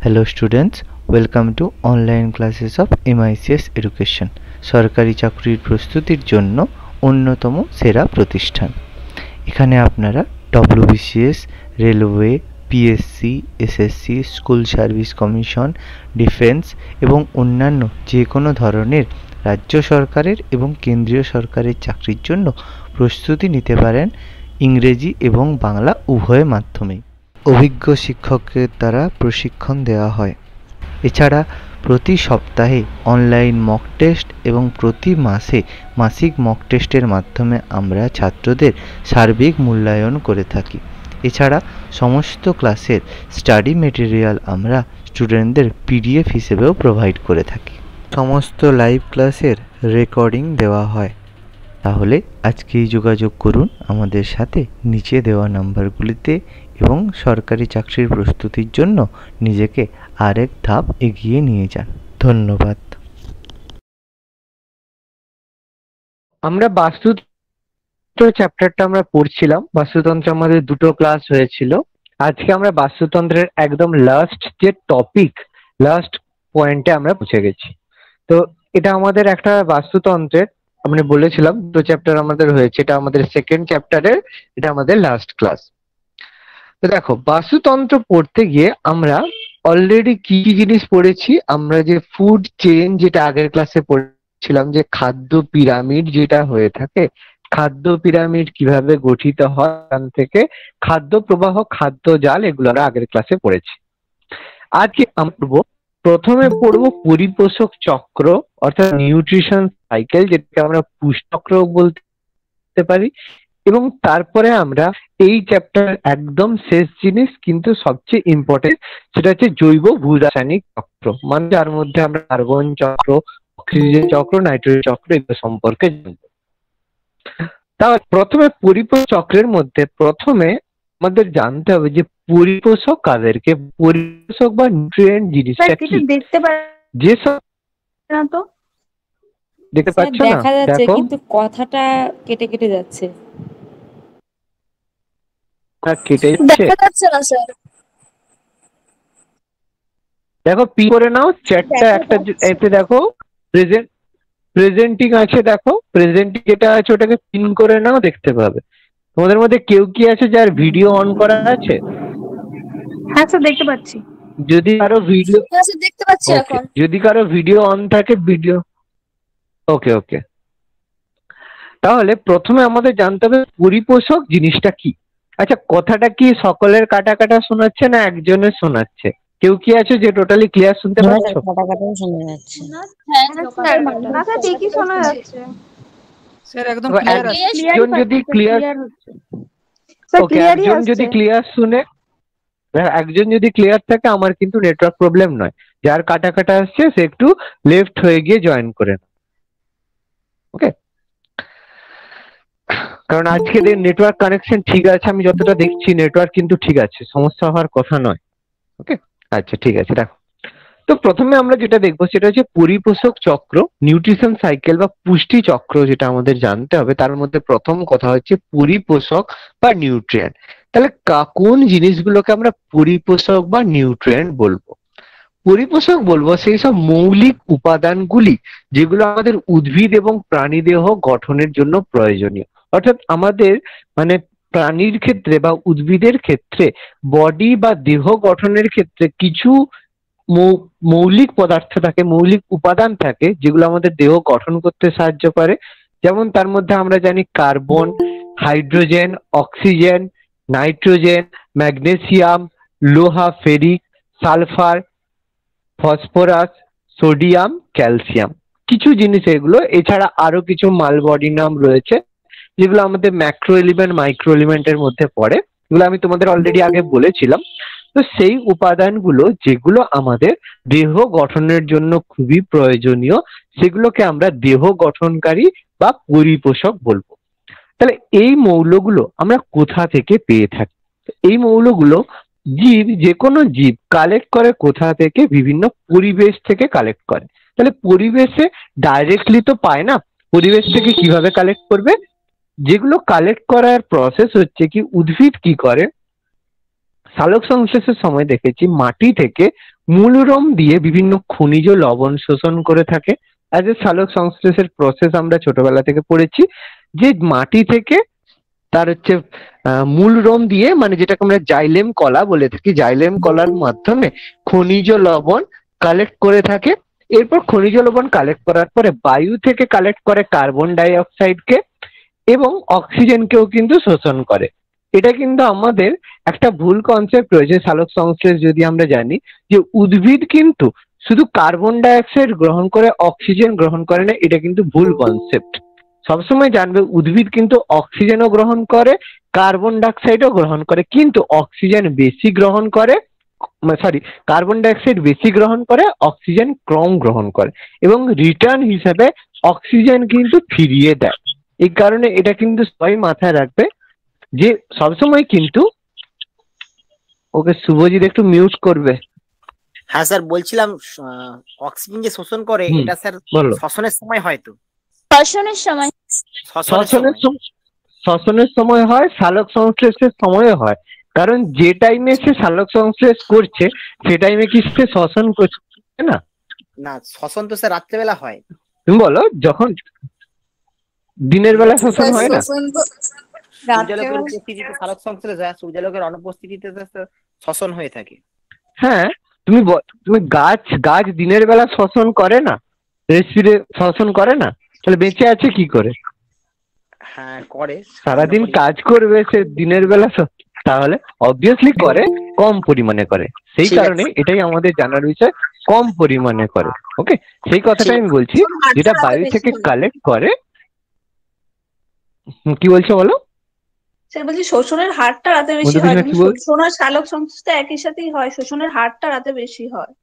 Hello students, welcome to online classes of MICS Education. সরকারি চাকরির প্রস্তুতির জন্য অন্যতম সেরা প্রতিষ্ঠান। এখানে আপনারা WBCS, railway, PSC, SSC, school service commission, defence এবং অন্যান্য যে কোনো ধরনের রাজ্য সরকারের এবং কেন্দ্রীয় সরকারের চাকরির জন্য প্রস্তুতি নিতে পারেন ইংরেজি এবং বাংলা উভয় মাধ্যমেই। অভিজ্ঞ শিক্ষকের দ্বারা প্রশিক্ষণ দেওয়া হয়। এছাড়া প্রতি সপ্তাহে অনলাইন মক টেস্ট এবং প্রতি মাসে মাসিক মক টেস্টের মাধ্যমে আমরা ছাত্রদের সার্বিক মূল্যায়ন করে থাকি। এছাড়া সমস্ত ক্লাসের স্টাডি মেটেরিয়াল আমরা স্টুডেন্টদের PDF হিসেবেও প্রোভাইড করে থাকি। সমস্ত লাইভ ক্লাসের রেকর্ডিং দেওয়া হয়। তাহলে আজকেই যোগাযোগ করুন আমাদের সাথে নিচে দেওয়া নাম্বারগুলিতে এবং সরকারি চাকরির প্রস্তুতির জন্য নিজেকে আরেক ধাপ এগিয়ে নিয়ে যান। ধন্যবাদ। আমরা বাস্তুতন্ত্র চ্যাপ্টারটা আমরা পড়ছিলাম। বাস্তুতন্ত্র আমাদের দুটো ক্লাস হয়েছিল। আজকে আমরা বাস্তুতন্ত্রের একদম লাস্ট যে টপিক, লাস্ট পয়েন্টে আমরা পৌঁছে গেছি। তো এটা আমাদের একটা বাস্তুতন্ত্রের আমরা বলেছিলাম দুটো চ্যাপ্টার আমাদের হয়েছে, এটা আমাদের সেকেন্ড চ্যাপ্টারের, এটা আমাদের লাস্ট ক্লাস। তো দেখো, বাস্তুতন্ত্র পড়তে গিয়ে আমরা অলরেডি কি কি জিনিস পড়েছি। আমরা যে ফুড চেইন যেটা আগের ক্লাসে পড়েছিলাম, যে খাদ্য পিরামিড যেটা হয়ে থাকে, খাদ্য পিরামিড কিভাবে গঠিত হয়, এখান থেকে খাদ্য প্রবাহ, খাদ্য জাল, এগুলো আমরা আগের ক্লাসে পড়েছি। আজকে আমরা প্রথমে পড়বো পরিপোষক চক্র অর্থাৎ নিউট্রিশন সাইকেল, যেটাকে আমরা পুষ্টিচক্র বলতে পারি। এবং তারপরে আমরা এই চ্যাপ্টার একদম শেষ জিনিস কিন্তু সবচেয়ে ইম্পর্টেন্ট, সেটা হচ্ছে জৈব ভূরাসায়নিক চক্র, মানে যার মধ্যে আমরা কার্বন চক্র, অক্সিজেন চক্র, নাইট্রোজেন চক্র এগুলো সম্পর্কে জানবো। তাহলে প্রথমে পরিপোষক চক্রের মধ্যে প্রথমে আমাদের জানতে হবে যে পরিপোষক কাদেরকে, পরিপোষক বা নিউট্রিয়েন্ট জিনিসটা কি। দেখতে যেসব না তো দেখতে পাচ্ছ না, দেখা যাচ্ছে দেখো কিন্তু কথাটা কেটে কেটে যাচ্ছে। কেটে যাচ্ছে, দেখা যাচ্ছে না স্যার। দেখো পি করে নাও চ্যাটটা, একটা এতে দেখো প্রেজেন্টিং আছে, দেখো প্রেজেন্টিং যেটা আছে ওটাকে পিন করে নাও, দেখতে পাবে। তোমাদের মধ্যে কেউ কি আছে যার ভিডিও অন করা আছে? হ্যাঁ স্যার, দেখতে পাচ্ছি। যদি কারো ভিডিও, হ্যাঁ স্যার, দেখতে পাচ্ছি এখন। যদি কারো ভিডিও অন থাকে, ভিডিও ওকে ওকে। তাহলে প্রথমে আমাদের জানতে হবে পরিপোষক জিনিসটা কি। আচ্ছা, কথাটা কি সকলের কাটা কাটা শোনাচ্ছে না একজনের শোনাচ্ছে? কেউ কি আছে যে টোটালি ক্লিয়ার শুনতে পাচ্ছ? কাটা কাটা শোনা যাচ্ছে। হ্যাঁ স্যার, না স্যার ঠিকই শোনা যাচ্ছে স্যার, একদম ক্লিয়ার আছে। একজন যদি ক্লিয়ার, ওকে, একজন যদি ক্লিয়ার শুনে, একজন যদি ক্লিয়ার থাকে, আমার কিন্তু নেটওয়ার্ক প্রবলেম নয়। যার কাটা কাটা আসছে সে একটু লেফট হয়ে গিয়ে জয়েন করে, ওকে। কারণ আজকে নেটওয়ার্ক কানেকশন ঠিক আছে, আমি যতটা দেখছি নেটওয়ার্ক কিন্তু ঠিক আছে, সমস্যা হওয়ার কথা নয়, ওকে। আচ্ছা ঠিক আছে, দেখো। তো প্রথমে আমরা যেটা দেখবো সেটা হচ্ছে পরিপোষক চক্র, নিউট্রিশন সাইকেল বা পুষ্টি চক্র, যেটা আমাদের জানতে হবে। তার মধ্যে প্রথম কথা হচ্ছে পরিপোষক বা নিউট্রিয়েন্ট। তাহলে কোন জিনিসগুলোকে আমরা পরিপোষক বা নিউট্রিয়েন্ট বলবো? পরিপোষক বলবো সেই সব মৌলিক উপাদানগুলি যেগুলো আমাদের উদ্ভিদ এবং প্রাণীদেহ গঠনের জন্য প্রয়োজনীয়। অর্থাৎ আমাদের মানে প্রাণীর ক্ষেত্রে বা উদ্ভিদের ক্ষেত্রে বডি বা দেহ গঠনের ক্ষেত্রে কিছু মৌলিক পদার্থ থাকে, মৌলিক উপাদান থাকে, যেগুলো আমাদের দেহ গঠন করতে সাহায্য করে। যেমন তার মধ্যে আমরা জানি carbon, hydrogen, oxygen, nitrogen, magnesium, লোহা, ferric, sulphur, phosphorus, sodium, calcium, কিছু জিনিস এগুলো। এছাড়া আরো কিছু মালবডি নাম রয়েছে যেগুলো আমাদের ম্যাক্রো এলিমেন্ট, মাইক্রো এলিমেন্টের মধ্যে পড়ে। এগুলো আমি তোমাদের অলরেডি আগে বলেছিলাম। তো সেই উপাদানগুলো যেগুলো আমাদের দেহ গঠনের জন্য খুবই প্রয়োজনীয়, সেগুলোকে আমরা দেহ গঠনকারী বা পরিপোষক বলবো। তাহলে এই মৌলগুলো আমরা কোথা থেকে পেয়ে থাকি? এই মৌলগুলো জীব, যে কোনো জীব কালেক্ট করে কোথা থেকে? বিভিন্ন পরিবেশ থেকে কালেক্ট করে। তাহলে পরিবেশে ডাইরেক্টলি তো পায় না, পরিবেশ থেকে কিভাবে কালেক্ট করবে? যেগুলো কালেক্ট করার প্রসেস হচ্ছে কি, উদ্ভিদ কি করে, সালোক সংশ্লেষের সময় দেখেছি মাটি থেকে মূলরম দিয়ে বিভিন্ন খনিজ লবণ শোষণ করে থাকে। অ্যাজ এ সালোক সংশ্লেষের প্রসেস আমরা ছোটবেলা থেকে পড়েছি, যে মাটি থেকে তার হচ্ছে মূলরম দিয়ে, মানে যেটাকে আমরা জাইলেম কলা বলে থাকি, জাইলেম কলার মাধ্যমে খনিজ লবণ কালেক্ট করে থাকে। এরপর খনিজ লবণ কালেক্ট করার পরে বায়ু থেকে কালেক্ট করে কার্বন ডাই অক্সাইডকে এবং অক্সিজেনকেও কিন্তু শোষণ করে। এটা কিন্তু আমাদের একটা ভুল কনসেপ্ট রয়েছে সালোক সংশ্লেষ যদি আমরা জানি, যে উদ্ভিদ কিন্তু শুধু কার্বন ডাই অক্সাইড গ্রহণ করে অক্সিজেন গ্রহণ করে না, এটা কিন্তু ভুল কনসেপ্ট। সবসময় জানবে উদ্ভিদ কিন্তু অক্সিজেনও গ্রহণ করে, কার্বন ডাই অক্সাইডও গ্রহণ করে, কিন্তু অক্সিজেন বেশি গ্রহণ করে, কার্বন ডাই অক্সাইড বেশি গ্রহণ করে, অক্সিজেন কম গ্রহণ করে, এবং রিটার্ন হিসেবে অক্সিজেন কিন্তু ফিরিয়ে দেয়। এই কারণে এটা কিন্তু সবাই মাথায় রাখবে যে সবসময় কিন্তু, ওকে শুভজিৎ একটু মিউট করবে। হ্যাঁ স্যার, বলছিলাম অক্সিজেন যে শোষণ করে এটা স্যার বলো। শ্বসনের সময় হয় তো? শ্বসনের সময় শ্বসনের সময় হয়, সালোক সংশ্লেষের সময় হয়। কারণ যে টাইমে সে সালোক সংশ্লেষ করছে সে টাইমে কি সে শ্বসন করছে না? না, শ্বসন তো স্যার রাত্রেবেলা হয়। তুমি বলো, যখন দিনের বেলা শ্বসন হয় না? সূর্যালোকের উপস্থিতিতে সালোক সংশ্লেষ হয়, সূর্যালোকের অনুপস্থিতিতে শ্বসন হয়ে থাকে। হ্যাঁ, তুমি গাছ দিনের বেলা শ্বসন করে না, শ্বসন করে না, তাহলে বেঁচে আছে কি করে? হ্যাঁ করে, সারাদিন কাজ করবে সে দিনের বেলা, তাহলে অবভিয়াসলি করে, কম পরিমাণে করে। সেই কারণে এটাই আমাদের জানার বিষয়, কম পরিমাণে করে। ওকে, সেই কথাটাই আমি বলছি, যেটা বায়ু থেকে কালেক্ট করে। কি বলছো বলো? স্যার বলছি শোষণের হারটা রাতে বেশি হয়, শোষণ আর সালোক সংশ্লেষ একই সাথেই হয়, শোষণের হারটা রাতে বেশি হয়।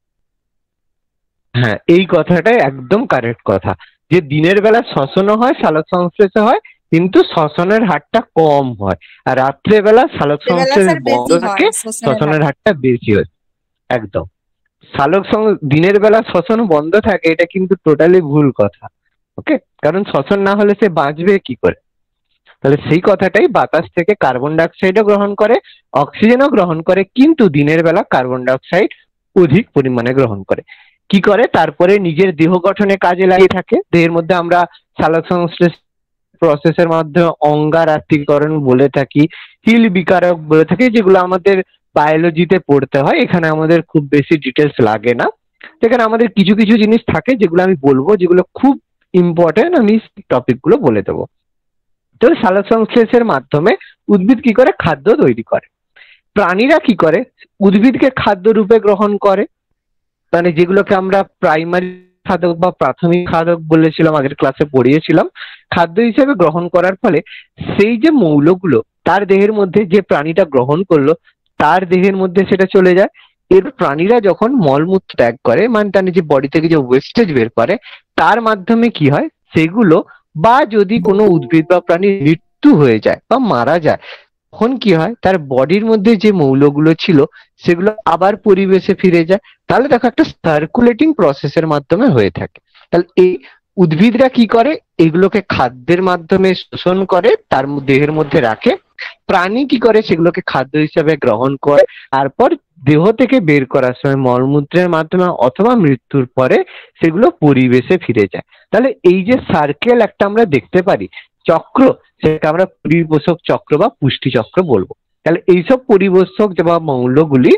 হ্যাঁ, এই কথাটাই একদম কারেক্ট কথা, যে দিনের বেলা শ্বসনও হয়, সালোক সংশ্লেষও হয়, কিন্তু শ্বসনের হারটা কম হয়, আর রাত্রেবেলা সালোক সংশ্লেষ বন্ধ থাকে, শ্বসনের হারটা বেশি হয়। একদম, দিনের বেলা শ্বসন বন্ধ থাকে, এটা কিন্তু টোটালি ভুল কথা। ওকে, কারণ শ্বসন না হলে সে বাঁচবে কি করে? তাহলে সেই কথাটাই, বাতাস থেকে কার্বন ডাই অক্সাইডও গ্রহণ করে, অক্সিজেনও গ্রহণ করে, কিন্তু দিনের বেলা কার্বন ডাই অক্সাইড অধিক পরিমাণে গ্রহণ করে। কি করে? তারপরে নিজের দেহ গঠনে কাজে লাগিয়ে থাকে। দেহের মধ্যে আমরা সালোক সংশ্লেষ প্রসেসের মাধ্যমে অঙ্গারাত্রিকরণ বলে থাকি, হিল বিকারক বলে থাকি, যেগুলো আমাদের বায়োলজিতে পড়তে হয়, এখানে আমাদের খুব বেশি ডিটেলস লাগে না। এখানে আমাদের কিছু কিছু জিনিস থাকে যেগুলো আমি বলবো, যেগুলো খুব ইম্পর্টেন্ট, আমি টপিকগুলো বলে দেবো। তো সালোক সংশ্লেষের মাধ্যমে উদ্ভিদ কি করে? খাদ্য তৈরি করে। প্রাণীরা কি করে? উদ্ভিদকে খাদ্য রূপে গ্রহণ করে, মানে যেগুলোকে আমরা প্রাইমারি খাদক বা প্রাথমিক খাদক বলেছিলাম, আগের ক্লাসে পড়িয়েছিলাম। খাদ্য হিসেবে গ্রহণ করার ফলে সেই যে মৌলগুলো তার দেহের মধ্যে, যে প্রাণীটা গ্রহণ করলো তার দেহের মধ্যে সেটা চলে যায়। এর প্রাণীরা যখন মলমূত্র ত্যাগ করে, মানে তার যে বডি থেকে যে ওয়েস্টেজ বের করে, তার মাধ্যমে কি হয়? সেগুলো, বা যদি কোনো উদ্ভিদ বা প্রাণীর মৃত্যু হয়ে যায় বা মারা যায়, তখন কি হয়? তার বডির মধ্যে যে মৌলগুলো ছিল সেগুলো আবার পরিবেশে ফিরে যায়। তাহলে দেখো, একটা সার্কুলেটিং প্রসেসের মাধ্যমে হয়ে থাকে। তাহলে এই উদ্ভিদরা কি করে? এগুলোকে খাদ্যের মাধ্যমে শোষণ করে, তার দেহের মধ্যে রাখে। প্রাণী কি করে? সেগুলোকে খাদ্য হিসেবে গ্রহণ করে, তারপর দেহ থেকে বের করার সময় মলমূত্রের মাধ্যমে অথবা মৃত্যুর পরে সেগুলো পরিবেশে ফিরে যায়। তাহলে এই যে সার্কেল একটা আমরা দেখতে পারি, চক্র, সেটাকে আমরা পরিপোষক চক্র বা পুষ্টি চক্র বলবো। তাহলে এইসব পরিপোষক বা মৌলগুলি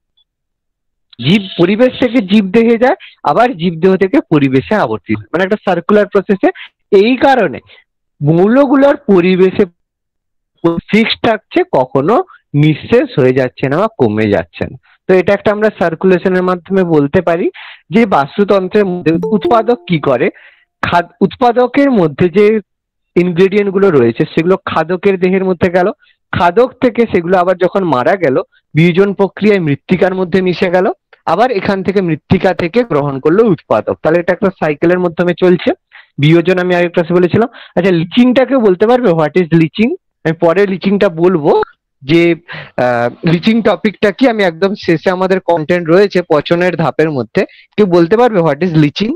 জীব পরিবেশ থেকে জীব দেহে যায়, আবার জীব দেহ থেকে পরিবেশে আবর্তিত, মানে একটা সার্কুলার প্রসেসে। এই কারণে মৌলগুলোর পরিবেশে ফিক্স থাকছে, কখনো নিঃশেষ হয়ে যাচ্ছে না বা কমে যাচ্ছে না। তো এটা একটা আমরা সার্কুলেশনের মাধ্যমে বলতে পারি যে বাস্তুতন্ত্রের মধ্যে উৎপাদক কি করে, উৎপাদকের মধ্যে যে ইনগ্রেডিয়েন্ট গুলো রয়েছে সেগুলো খাদকের দেহের মধ্যে গেল, খাদক থেকে সেগুলো আবার যখন মারা গেল বিয়োজন প্রক্রিয়ায় মৃত্তিকার মধ্যে মিশে গেল, আবার এখান থেকে মৃত্তিকা থেকে গ্রহণ করলো উৎপাদক। তাহলে এটা একটা সাইকেলের মাধ্যমে চলছে। বিয়োজন আমি আগের ক্লাসে বলেছিলাম। আচ্ছা, লিচিংটাকে বলতে পারবে? What is leaching? আমি পরে লিচিংটা বলবো, যে লিচিং টপিকটা কি, আমি একদম শেষে আমাদের কন্টেন্ট রয়েছে পচনের ধাপের মধ্যে। কেউ বলতে পারবে হোয়াট ইজ লিচিং?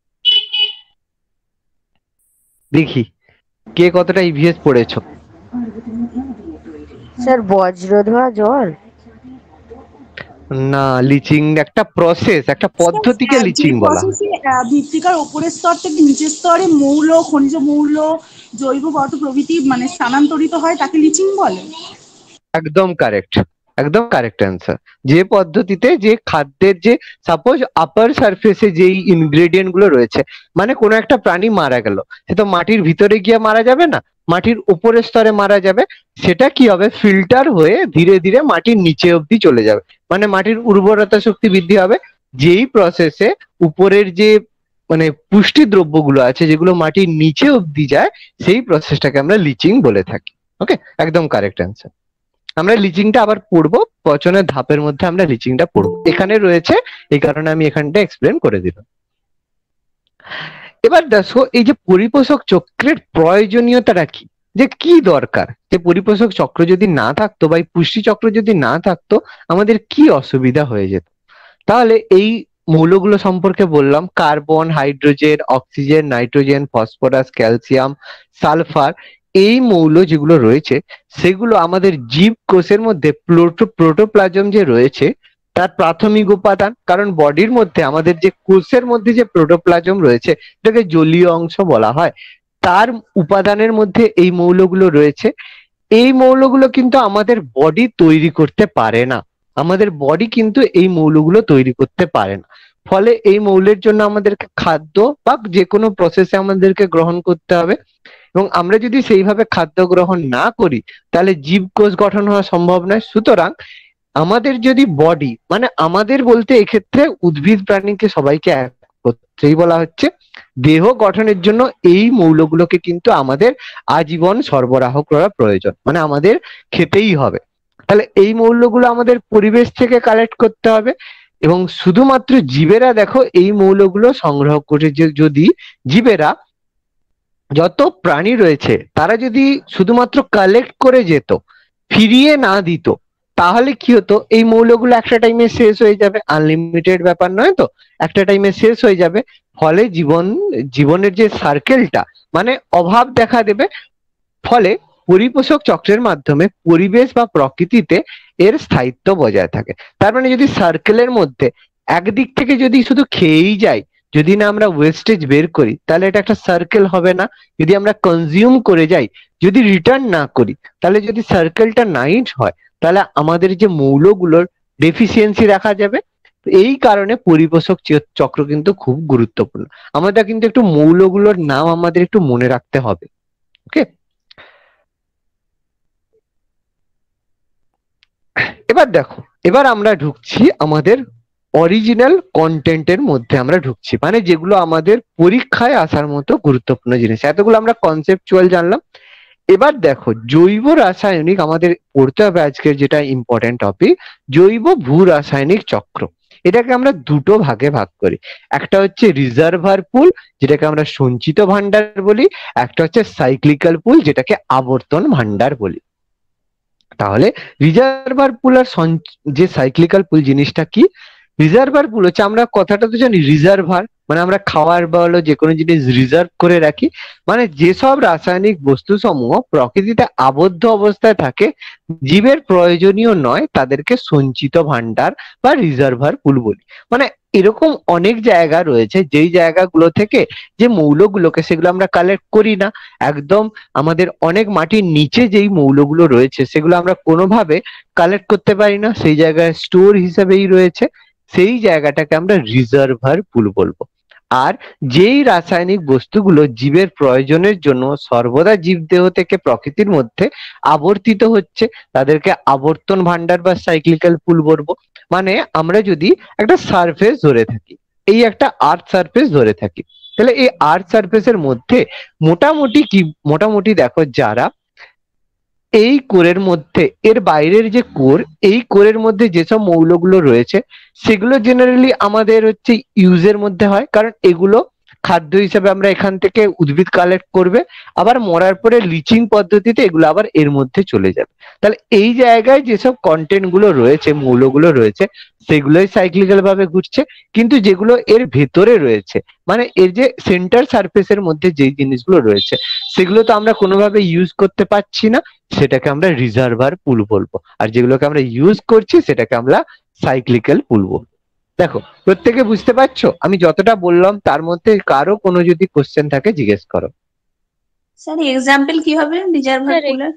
দেখি কে কতটা ইভিএস পড়েছো। স্যার বজ্র ধোয়া জল। না, লিচিং একটা প্রসেস, একটা পদ্ধতিকে লিচিং বলা হয়। মৃত্তিকার উপরের স্তর থেকে নিচের স্তরে মৌল, খনিজ মৌল, জৈব পদার্থ প্রভৃতি মানে স্থানান্তরিত হয়, তাকে লিচিং বলে। একদম কারেক্ট, একদম কারেক্ট অ্যান্সার। যে পদ্ধতিতে যে খাদ্যের যে সাপোজ আপার সারফেসে যেই ইনগ্রেডিয়েন্ট গুলো রয়েছে, মানে কোনো একটা প্রাণী মারা গেল, সে তো মাটির ভিতরে গিয়ে মারা যাবে না, মাটির উপরের স্তরে মারা যাবে। সেটা কি হবে, ফিল্টার হয়ে ধীরে ধীরে মাটির নিচে অবধি চলে যাবে, মানে মাটির উর্বরতা শক্তি বৃদ্ধি হবে। যেই প্রসেসে উপরের যে মানে পুষ্টি দ্রব্যগুলো আছে যেগুলো মাটির নিচে অবধি যায়, সেই প্রসেসটাকে আমরা লিচিং বলে থাকি। ওকে, একদম কারেক্ট অ্যান্সার। আমরা লিচিংটা আবার পড়বো, পচনের ধাপের মধ্যে আমরা লিচিংটা পড়বো, এখানে রয়েছে, এই কারণে আমি এখানটা এক্সপ্লেন করে দিলাম। এবার দেখো এই যে পরিপোষক চক্রের প্রয়োজনীয়তাটা কি, যে কি দরকার, যে পরিপোষক চক্র যদি না থাকতো বা এই পুষ্টি চক্র যদি না থাকতো আমাদের কি অসুবিধা হয়ে যেত। তাহলে এই মৌলগুলো সম্পর্কে বললাম, carbon, hydrogen, oxygen, nitrogen, phosphorus, calcium, sulphur. এই মৌল যেগুলো রয়েছে সেগুলো আমাদের জীবকোষের মধ্যে প্রোটোপ্লাজম যে রয়েছে তার প্রাথমিক উপাদান। কারণ বডির মধ্যে আমাদের যে কোষের মধ্যে যে প্রোটোপ্লাজম রয়েছে এটাকে জলীয় অংশ বলা হয়, তার উপাদানের মধ্যে এই মৌলগুলো রয়েছে। এই মৌলগুলো কিন্তু আমাদের বডি তৈরি করতে পারে না, আমাদের বডি কিন্তু এই মৌলগুলো তৈরি করতে পারে না। ফলে এই মৌলের জন্য আমাদেরকে খাদ্য বা যে কোনো প্রসেসে আমাদেরকে গ্রহণ করতে হবে, এবং আমরা যদি সেইভাবে খাদ্য গ্রহণ না করি তাহলে জীবকোষ গঠন হওয়া সম্ভব নয়। সুতরাং আমাদের যদি বডি, মানে আমাদের বলতে এক্ষেত্রে উদ্ভিদ প্রাণীকে সবাইকে একত্রেই বলা হচ্ছে, দেহ গঠনের জন্য এই মৌলগুলোকে কিন্তু আমাদের আজীবন সরবরাহ করা প্রয়োজন, মানে আমাদের খেতেই হবে। তাহলে এই মৌলগুলো আমাদের পরিবেশ থেকে কালেক্ট করতে হবে, এবং শুধুমাত্র জীবেরা দেখো এই মৌলগুলো সংগ্রহ করে, যদি জীবেরা, যত প্রাণী রয়েছে তারা যদি শুধুমাত্র কালেক্ট করে যেত, ফিরিয়ে না দিত, তাহলে কি হতো, এই মৌলগুলো একটা টাইমে শেষ হয়ে যাবে। আনলিমিটেড ব্যাপার নয় তো, একটা টাইমে শেষ হয়ে যাবে। ফলে জীবনের যে সার্কেলটা, মানে অভাব দেখা দেবে। ফলে পরিপোষক চক্রের মাধ্যমে পরিবেশ বা প্রকৃতিতে এর স্থায়িত্ব বজায় থাকে। তার মানে যদি সার্কেলের মধ্যে একদিক থেকে যদি শুধু খেয়েই যাই, যদি না আমরা ওয়েস্টেজ বের করি, তাহলে এটা একটা সার্কেল হবে না। যদি আমরা কনজিউম করে যাই, যদি রিটার্ন না করি, তাহলে যদি সার্কেলটা নাইট হয়, তাহলে আমাদের যে মৌলগুলোর ডেফিসিয়েন্সি দেখা যাবে। এই কারণে পরিপোষক চক্র কিন্তু খুব গুরুত্বপূর্ণ। আমাদের কিন্তু একটু মৌলগুলোর নাম আমাদের একটু মনে রাখতে হবে। ওকে, এবার দেখো, এবার আমরা ঢুকছি আমাদের অরিজিনাল কন্টেন্টের মধ্যে, আমরা ঢুকছি মানে যেগুলো আমাদের পরীক্ষায় আসার মতো গুরুত্বপূর্ণ জিনিস। এতগুলো আমরা কনসেপচুয়াল জানলাম। এবার দেখো জৈব রাসায়নিক আমাদের পড়তে হবে আজকের যেটা ইম্পর্টেন্ট টপিক, জৈব ভূ রাসায়নিক চক্র। এটাকে আমরা দুটো ভাগে ভাগ করি, একটা হচ্ছে রিজার্ভার পুল যেটাকে আমরা সঞ্চিত ভান্ডার বলি, একটা হচ্ছে সাইক্লিক্যাল পুল যেটাকে আবর্তন ভান্ডার বলি। তাহলে রিজার্ভার পুল আর যে সাইক্লিক্যাল পুল জিনিসটা কি? রিজার্ভার পুল হচ্ছে, আমরা কথাটা তো জানি রিজার্ভার মানে আমরা খাওয়ার বা হলো যে কোনো জিনিস রিজার্ভ করে রাখি, মানে যেসব রাসায়নিক বস্তু সমূহ প্রকৃতিতে আবদ্ধ অবস্থায় থাকে, জীবের প্রয়োজনীয় নয়, তাদেরকে সঞ্চিত ভান্ডার বা রিজার্ভার পুল বলি। মানে এরকম অনেক জায়গা রয়েছে যেই জায়গাগুলো থেকে যে মৌলগুলোকে সেগুলো আমরা কালেক্ট করি না, একদম আমাদের অনেক মাটির নিচে যেই মৌলগুলো রয়েছে সেগুলো আমরা কোনোভাবে কালেক্ট করতে পারি না, সেই জায়গায় স্টোর হিসেবেই রয়েছে, সেই জায়গাটাকে আমরা রিজার্ভার পুল বলবো। আর যেই রাসায়নিক বস্তুগুলো জীবের প্রয়োজনের জন্য সর্বদা জীবদেহ থেকে প্রকৃতির মধ্যে আবর্তিত হচ্ছে তাদেরকে আবর্তন ভান্ডার বা সাইক্লিক্যাল পুল বলবো। মানে আমরা যদি একটা সারফেস ধরে থাকি, এই একটা আর্থ সারফেস ধরে থাকি, তাহলে এই আর্থ সারফেসের মধ্যে মোটামুটি দেখো যারা এই কোরের মধ্যে, এর বাইরের যে কোর, এই কোরের মধ্যে যেসব মৌলগুলো রয়েছে সেগুলো জেনারেলি আমাদের হচ্ছে ইউজের মধ্যে হয়, কারণ এগুলো খাদ্য হিসেবে আমরা এখান থেকে উদ্ভিদ কালেক্ট করবে, আবার মরার পরে লিচিং পদ্ধতিতে এগুলো আবার এর মধ্যে চলে যাবে। তাহলে এই জায়গায় যেসব কন্টেন্ট গুলো রয়েছে, মৌলগুলো রয়েছে, সেগুলোই সাইক্লিক্যাল ভাবে ঘুরছে। কিন্তু যেগুলো এর ভেতরে রয়েছে, মানে এর যে সেন্টার সারফেসের মধ্যে যেই জিনিসগুলো রয়েছে সেগুলো তো আমরা কোনোভাবে ইউজ করতে পারছি না, সেটাকে আমরা রিজার্ভার পুল বলবো। আর যেগুলোকে আমরা ইউজ করছি সেটাকে আমরা সাইক্লিক্যাল বলবো। দেখো প্রত্যেকে বুঝতে পারছো? আমি যতটা বললাম তার মধ্যে কারো কোনো যদি কোশ্চেন থাকে জিজ্ঞেস করো। স্যার এক্সাম্পল কি হবে রিজার্ভার পুলের?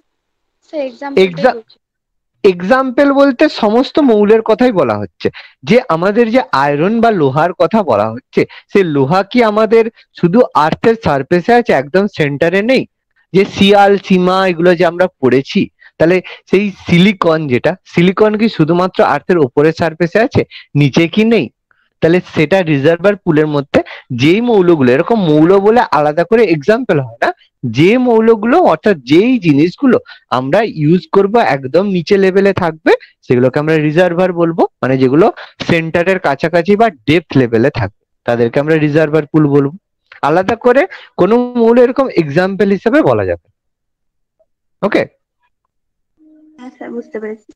এক্সাম্পল বলতে সমস্ত মৌলের কথাই বলা হচ্ছে। যে আমাদের যে আয়রন বা লোহার কথা বলা হচ্ছে, সেই লোহা কি আমাদের শুধু আর্থের সারফেসে আছে, একদম সেন্টারে নেই? যে সিয়াল সীমা এগুলো যে আমরা পড়েছি, তাহলে সেই সিলিকন, যেটা সিলিকন কি শুধুমাত্র আর্থের উপরের সারফেসে আছে, নিচে কি নেই? তাহলে সেটা রিজার্ভার পুলের মধ্যে যেই মৌলগুলো, এরকম মৌল বলে আলাদা করে এক্সাম্পল হয় না, যে মৌলগুলো অর্থাৎ যেই জিনিসগুলো আমরা ইউজ করব একদম নিচে লেভেলে থাকবে, সেগুলোকে আমরা রিজার্ভার বলবো। মানে যেগুলো সেন্টারের কাছাকাছি বা ডেপথ লেভেলে থাকবে তাদেরকে আমরা রিজার্ভার পুল বলবো। আলাদা করে কোনো মৌল এরকম এক্সাম্পল হিসেবে বলা যাবে। ওকে, হ্যাঁ স্যার বুঝতে পেরেছি।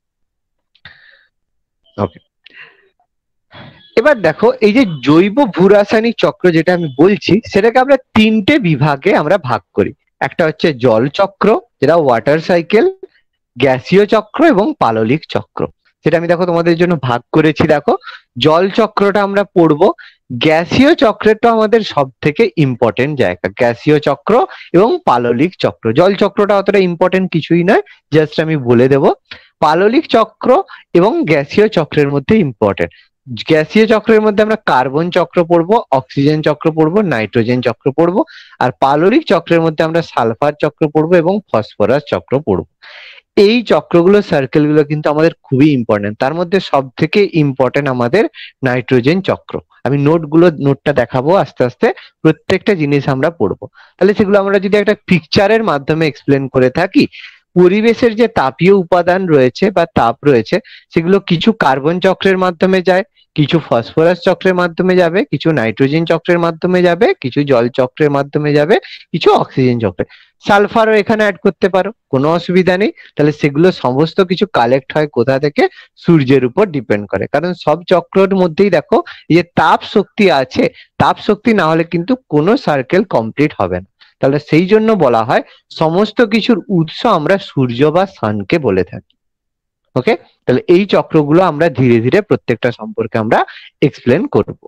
ওকে, এবার দেখো এই যে জৈব ভূরাসায়নিক চক্র যেটা আমি বলছি, সেটাকে আমরা তিনটে বিভাগে আমরা ভাগ করি। একটা হচ্ছে জল চক্র, যেটা ওয়াটার সাইকেল, গ্যাসীয় চক্র এবং পাললিক চক্র। সেটা আমি দেখো তোমাদের জন্য ভাগ করেছি। দেখো জল চক্রটা আমরা পড়বো, গ্যাসীয় চক্রটা আমাদের সব থেকে ইম্পর্টেন্ট জায়গা, গ্যাসীয় চক্র এবং পাললিক চক্র। জল চক্রটা অতটা ইম্পর্টেন্ট কিছুই নয়, জাস্ট আমি বলে দেব। পাললিক চক্র এবং গ্যাসীয় চক্রের মধ্যে ইম্পর্টেন্ট। গ্যাসীয় চক্রের মধ্যে আমরা কার্বন চক্র পড়বো, অক্সিজেন চক্র পড়বো, নাইট্রোজেন চক্র পড়বো। আর পাললিক চক্রের মধ্যে আমরা সালফার চক্র পড়বো এবং ফসফরাস চক্র পড়বো। এই চক্রগুলো, সার্কেলগুলো কিন্তু আমাদের খুবই ইম্পর্টেন্ট। তার মধ্যে সব থেকে ইম্পর্টেন্ট আমাদের নাইট্রোজেন চক্র। আমি নোটটা দেখাবো আস্তে আস্তে, প্রত্যেকটা জিনিস আমরা পড়বো। তাহলে সেগুলো আমরা যদি একটা পিকচারের মাধ্যমে এক্সপ্লেন করে থাকি, পরিবেশের যে তাপীয় উপাদান রয়েছে বা তাপ রয়েছে, সেগুলো কিছু কার্বন চক্রের মাধ্যমে যায়, কিছু ফসফরাস চক্রের মাধ্যমে যাবে, কিছু নাইট্রোজেন চক্রের মাধ্যমে যাবে, কিছু জল চক্রের মাধ্যমে যাবে, কিছু অক্সিজেন চক্রে। সালফারও এখানে অ্যাড করতে পারো, কোনো অসুবিধা নেই। তাহলে সেগুলো সমস্ত কিছু কালেক্ট হয় কোথা থেকে? সূর্যের উপর ডিপেন্ড করে। কারণ সব চক্রের মধ্যেই দেখো এই যে তাপ শক্তি আছে, তাপ শক্তি না হলে কিন্তু কোনো সার্কেল কমপ্লিট হবে না। তাহলে সেই জন্য বলা হয় সমস্ত কিছুর উৎস আমরা সূর্য বা সানকে বলে থাকি। ওকে, তাহলে এই চক্রগুলো আমরা ধীরে ধীরে প্রত্যেকটা সম্পর্কে আমরা এক্সপ্লেন করব।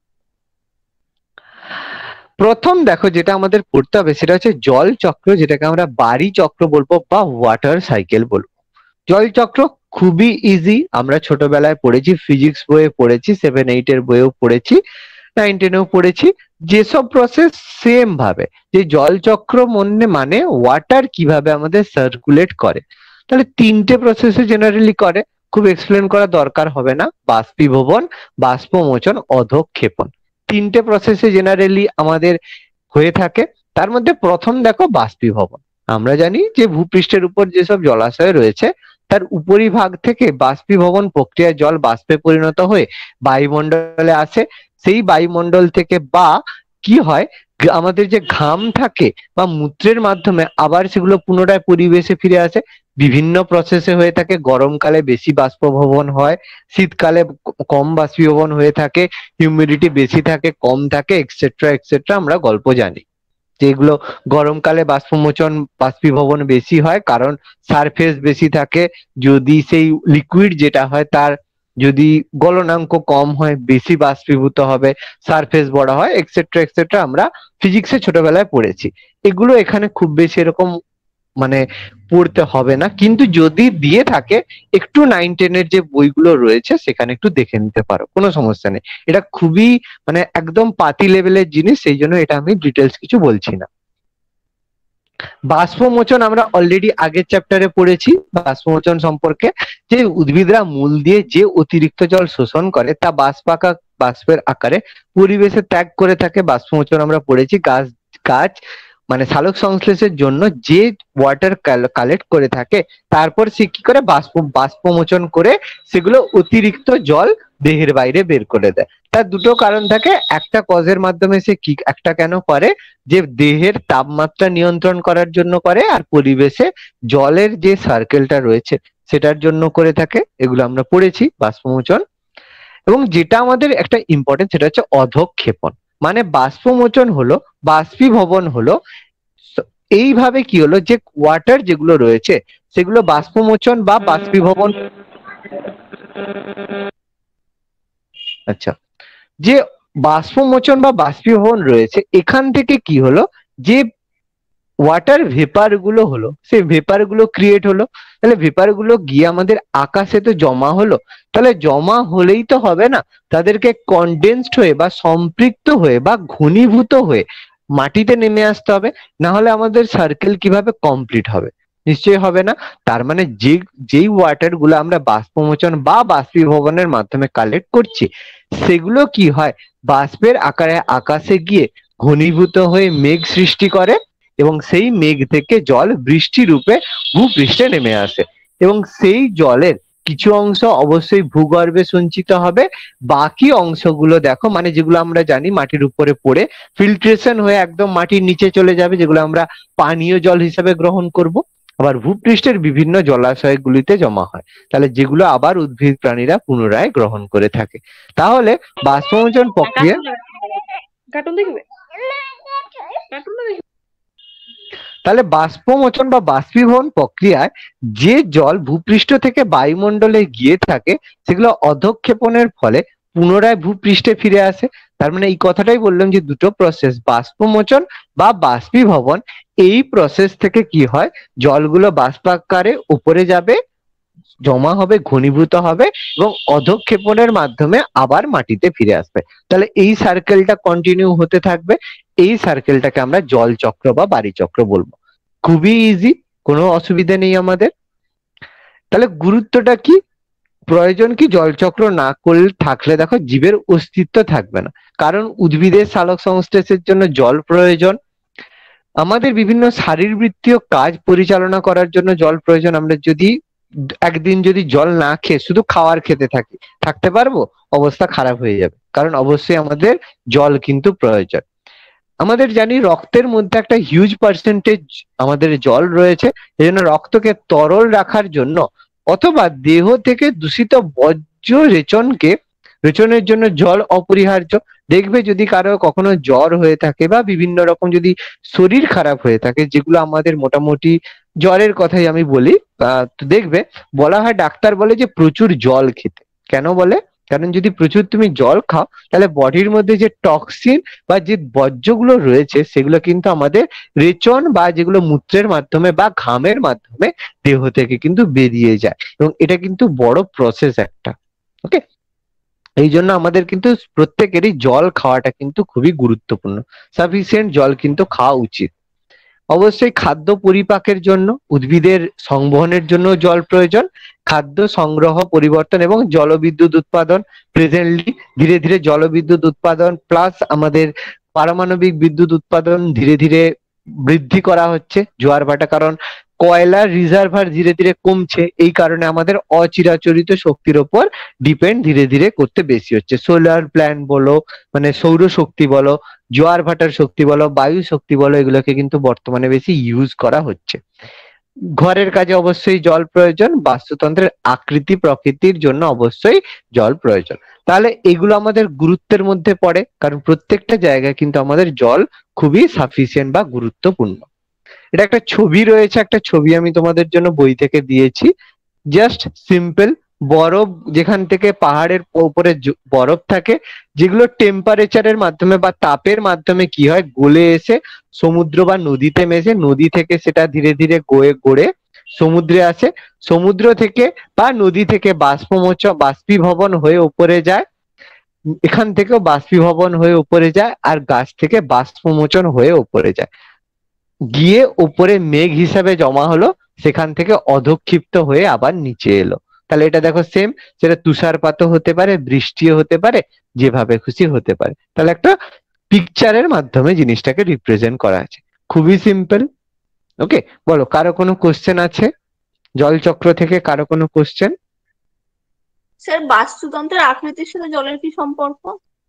প্রথম দেখো যেটা আমাদের পড়তে হবে সেটা হচ্ছে জল চক্র, যেটাকে আমরা বাড়ি চক্র বলবো বা ওয়াটার সাইকেল বলবো। জল চক্র খুবই ইজি, আমরা ছোটবেলায় পড়েছি, ফিজিক্স বইয়ে পড়েছি, 7-8 এর বইয়েও পড়েছি, 9-10-এও পড়েছি। যেসব প্রসেস সেম ভাবে, যে জল চক্র মানে ওয়াটার কিভাবে আমাদের সার্কুলেট করে। তাহলে তিনটে প্রসেসে জেনারেলি করে, খুব এক্সপ্লেন করা দরকার হবে না। বাষ্পীভবন, বাষ্পমোচন, অধঃক্ষেপণ, তিনটে প্রসেসে জেনারেলি আমাদের হয়ে থাকে। তার মধ্যে প্রথম দেখো বাষ্পীভবন। আমরা জানি যে ভূপৃষ্ঠের উপর যেসব জলাশয় রয়েছে তার উপরিভাগ থেকে বাষ্পীভবন প্রক্রিয়ায় জল বাষ্পে পরিণত হয়ে বায়ুমণ্ডলে আসে। সেই বায়ুমণ্ডল থেকে বা কি হয়, আমাদের যে ঘাম থাকে বা মূত্রের মাধ্যমে আবার সেগুলো পুনরায় পরিবেশে ফিরে আসে। বিভিন্ন প্রসেসে হয়ে থাকে। গরমকালে বেশি বাষ্পভবন হয়, শীতকালে কম বাষ্পীভবন হয়ে থাকে, হিউমিডিটি বেশি থাকে, কম থাকে, এক্সেট্রা এক্সেট্রা আমরা গল্প জানি। যেগুলো গরমকালে বাষ্পীভবন বেশি হয় কারণ সারফেস বেশি থাকে। যদি সেই লিকুইড যেটা হয় তার যদি গলনাঙ্ক কম হয়, বেশি বাষ্পীভূত হবে, সারফেস বড় হয়, এক্সেট্রা এক্সেট্রা আমরা ফিজিক্সে ছোটবেলায় পড়েছি। এগুলো এখানে খুব বেশি এরকম মানে পড়তে হবে না, কিন্তু যদি দিয়ে থাকে একটু 9-10 এর যে বইগুলো রয়েছে সেখানে একটু দেখে নিতে পারো, কোনো সমস্যা নেই। এটা খুবই মানে একদম পাতি লেভেলের জিনিস, সেই জন্য এটা আমি ডিটেলস কিছু বলছি না। বাষ্পমোচন আমরা অলরেডি আগের চ্যাপ্টারে পড়েছি। বাষ্পমোচন সম্পর্কে, যে উদ্ভিদরা মূল দিয়ে যে অতিরিক্ত জল শোষণ করে তা বাষ্পের আকারে পরিবেশে ত্যাগ করে থাকে। বাষ্পমোচন আমরা পড়েছি। গাছ মানে সালোক সংশ্লেষের জন্য যে ওয়াটার কালেক্ট করে থাকে, তারপর সে কি করে বাষ্পমোচন করে সেগুলো অতিরিক্ত জল দেহের বাইরে বের করে দেয়। তার দুটো কারণ থাকে, একটা কজের মাধ্যমে সে কি একটা কেন করে, যে দেহের তাপমাত্রা নিয়ন্ত্রণ করার জন্য করে, আর পরিবেশে জলের যে সার্কেলটা রয়েছে সেটার জন্য করে থাকে। এগুলো আমরা পড়েছি বাষ্পমোচন। এবং যেটা আমাদের একটা ইম্পর্টেন্ট সেটা হচ্ছে অধঃক্ষেপণ। মানে বাষ্পমোচন হলো, বাষ্পীভবন হলো, এইভাবে কি হলো যে ওয়াটার যেগুলো রয়েছে সেগুলো বাষ্পমোচন বা বাষ্পীভবন আচ্ছা, যে বাষ্পমোচন বা বাষ্পীভবন রয়েছে, এখান থেকে কি হলো, যে ওয়াটার ভেপার গুলো হলো, সেই ভেপার গুলো ক্রিয়েট হলো। তাহলে ভেপার গুলো গিয়ে আমাদের আকাশে তো জমা হলো। তাহলে জমা হলেই তো হবে না, তাদেরকে কনডেন্সড হয়ে বা সম্পৃক্ত হয়ে বা ঘনীভূত হয়ে মাটিতে নেমে আসতে হবে, না হলে আমাদের সার্কেল কিভাবে কমপ্লিট হবে? নিশ্চয়ই হবে না। তার মানে যেই ওয়াটার গুলো আমরা বাষ্পমোচন বা বাষ্পীভবনের মাধ্যমে কালেক্ট করছি, সেগুলো কি হয়, বাষ্পের আকারে আকাশে গিয়ে ঘনীভূত হয়ে মেঘ সৃষ্টি করে, এবং সেই মেঘ থেকে জল বৃষ্টি রূপে ভূপৃষ্ঠে নেমে আসে। এবং সেই জলের কিছু অংশ অবশ্যই ভূগর্ভে সঞ্চিত হবে, বাকি অংশগুলো দেখো, মানে যেগুলো আমরা জানি মাটির উপরে পড়ে ফিল্ট্রেশন হয়ে একদম মাটির নিচে চলে যাবে, যেগুলো আমরা পানীয় জল হিসেবে গ্রহণ করব। আবার ভূপৃষ্ঠের বিভিন্ন জলাশয়গুলিতে জমা হয়, তাহলে যেগুলো আবার উদ্ভিদ প্রাণীরা পুনরায় গ্রহণ করে থাকে। তাহলে বাষ্পমোচন প্রক্রিয়া, তাহলে বাষ্পমোচন বা বাষ্পীভবন প্রক্রিয়ায় যে জল ভূপৃষ্ঠ থেকে বায়ুমণ্ডলে গিয়ে থাকে, সেগুলো অধঃক্ষেপণের ফলে পুনরায় ভূপৃষ্ঠে ফিরে আসে। তার মানে এই কথাটাই বললাম যে দুটো প্রসেস, বাষ্পমোচন বা বাষ্পীভবন, এই প্রসেস থেকে কি হয়, জলগুলো বাষ্পাকারে উপরে যাবে, জমা হবে, ঘনীভূত হবে, এবং অধঃক্ষেপণের মাধ্যমে আবার মাটিতে ফিরে আসবে। তাহলে এই সার্কেলটা কন্টিনিউ হতে থাকবে। এই সার্কেলটাকে আমরা জল চক্র বা বাড়ি চক্র বলবো। খুবই ইজি, কোনো অসুবিধা নেই আমাদের। তাহলে গুরুত্বটা কি, প্রয়োজন কি, জলচক্র না করলে থাকলে দেখো জীবের অস্তিত্ব থাকবে না। কারণ উদ্ভিদের সালোক সংশ্লেষের জন্য জল প্রয়োজন, আমাদের বিভিন্ন শারীরবৃত্তীয় কাজ পরিচালনা করার জন্য জল প্রয়োজন। আমরা যদি একদিন যদি জল না খেয়ে শুধু খাওয়ার খেতে থাকতে পারবো? অবস্থা খারাপ হয়ে যাবে, কারণ অবশ্যই আমাদের জল কিন্তু প্রয়োজন। আমাদের জানি রক্তের মধ্যে একটা হিউজ পার্সেন্টেজ আমাদের জল রয়েছে, এই জন্য রক্তকে তরল রাখার জন্য অথবা দেহ থেকে দূষিত বর্জ্য রেচনের জন্য জল অপরিহার্য। দেখবে যদি কারো কখনো জ্বর হয়ে থাকে বা বিভিন্ন রকম যদি শরীর খারাপ হয়ে থাকে, যেগুলো আমাদের মোটামুটি জ্বরের কথাই আমি বলি, তো দেখবে বলা হয়, ডাক্তার বলে যে প্রচুর জল খেতে। কেন বলে? কারণ যদি প্রচুর তুমি জল খাও, তাহলে বডির মধ্যে যে টক্সিন বা যে বর্জ্যগুলো রয়েছে, সেগুলো কিন্তু আমাদের রেচন বা যেগুলো মূত্রের মাধ্যমে বা ঘামের মাধ্যমে দেহ থেকে কিন্তু বেরিয়ে যায়, এবং এটা কিন্তু বড় প্রসেস একটা। ওকে, এই জন্য আমাদের কিন্তু প্রত্যেকেরই জল খাওয়াটা কিন্তু খুবই গুরুত্বপূর্ণ। সাফিসিয়েন্ট জল কিন্তু খাওয়া উচিত। অবশ্যই খাদ্য পরিপাকের জন্য, উদ্ভিদের সংবহনের জন্য জল প্রয়োজন। খাদ্য সংগ্রহ, পরিবর্তন এবং জলবিদ্যুৎ উৎপাদন, প্রেজেন্টলি ধীরে ধীরে জলবিদ্যুৎ উৎপাদন প্লাস আমাদের পারমাণবিক বিদ্যুৎ উৎপাদন ধীরে ধীরে বৃদ্ধি করা হচ্ছে। জোয়ার ভাটা, কারণ কয়লার রিজার্ভার ধীরে ধীরে কমছে, এই কারণে আমাদের অচিরাচরিত শক্তির ওপর ডিপেন্ড ধীরে ধীরে করতে বেশি হচ্ছে। সোলার প্ল্যান্ট বলো, মানে সৌর শক্তি বলো, জোয়ার ভাটার শক্তি বলো, বায়ু শক্তি বলো, এগুলোকে কিন্তু বর্তমানে বেশি ইউজ করা হচ্ছে। ঘরের কাজে অবশ্যই জল প্রয়োজন, বাস্তুতন্ত্রের আকৃতি প্রকৃতির জন্য অবশ্যই জল প্রয়োজন। তাহলে এগুলো আমাদের গুরুত্বের মধ্যে পড়ে, কারণ প্রত্যেকটা জায়গায় কিন্তু আমাদের জল খুবই সাফিসিয়েন্ট বা গুরুত্বপূর্ণ। এটা একটা ছবি রয়েছে, একটা ছবি আমি তোমাদের জন্য বই থেকে দিয়েছি। জাস্ট সিম্পল, বরফ যেখান থেকে পাহাড়ের উপরে বরফ থাকে, যেগুলো টেম্পারেচারের মাধ্যমে বা তাপের মাধ্যমে কি হয়, গলে এসে সমুদ্র বা নদীতে মেশে, নদী থেকে সেটা ধীরে ধীরে গড়ে সমুদ্রে আসে, সমুদ্র থেকে বা নদী থেকে বাষ্পীভবন হয়ে উপরে যায়, এখান থেকেও বাষ্পীভবন হয়ে উপরে যায়, আর গাছ থেকে বাষ্পমোচন হয়ে উপরে যায়, গিয়ে উপরে মেঘ হিসাবে জমা হলো, সেখান থেকে অধঃক্ষিপ্ত হয়ে আবার নিচে এলো। তাহলে এটা দেখো সেম, সেটা তুষারপাতও হতে পারে, বৃষ্টিও হতে পারে, যেভাবে খুশি হতে পারে। তাহলে একটা পিকচারের মাধ্যমে জিনিসটাকে রিপ্রেজেন্ট করা আছে, খুবই সিম্পল। ওকে, বলো, কারো কোনো কোশ্চেন আছে জলচক্র থেকে? কারো কোনো কোশ্চেন? স্যার, বাস্তুতন্ত্রের আকৃতির সাথে জলের কি সম্পর্ক?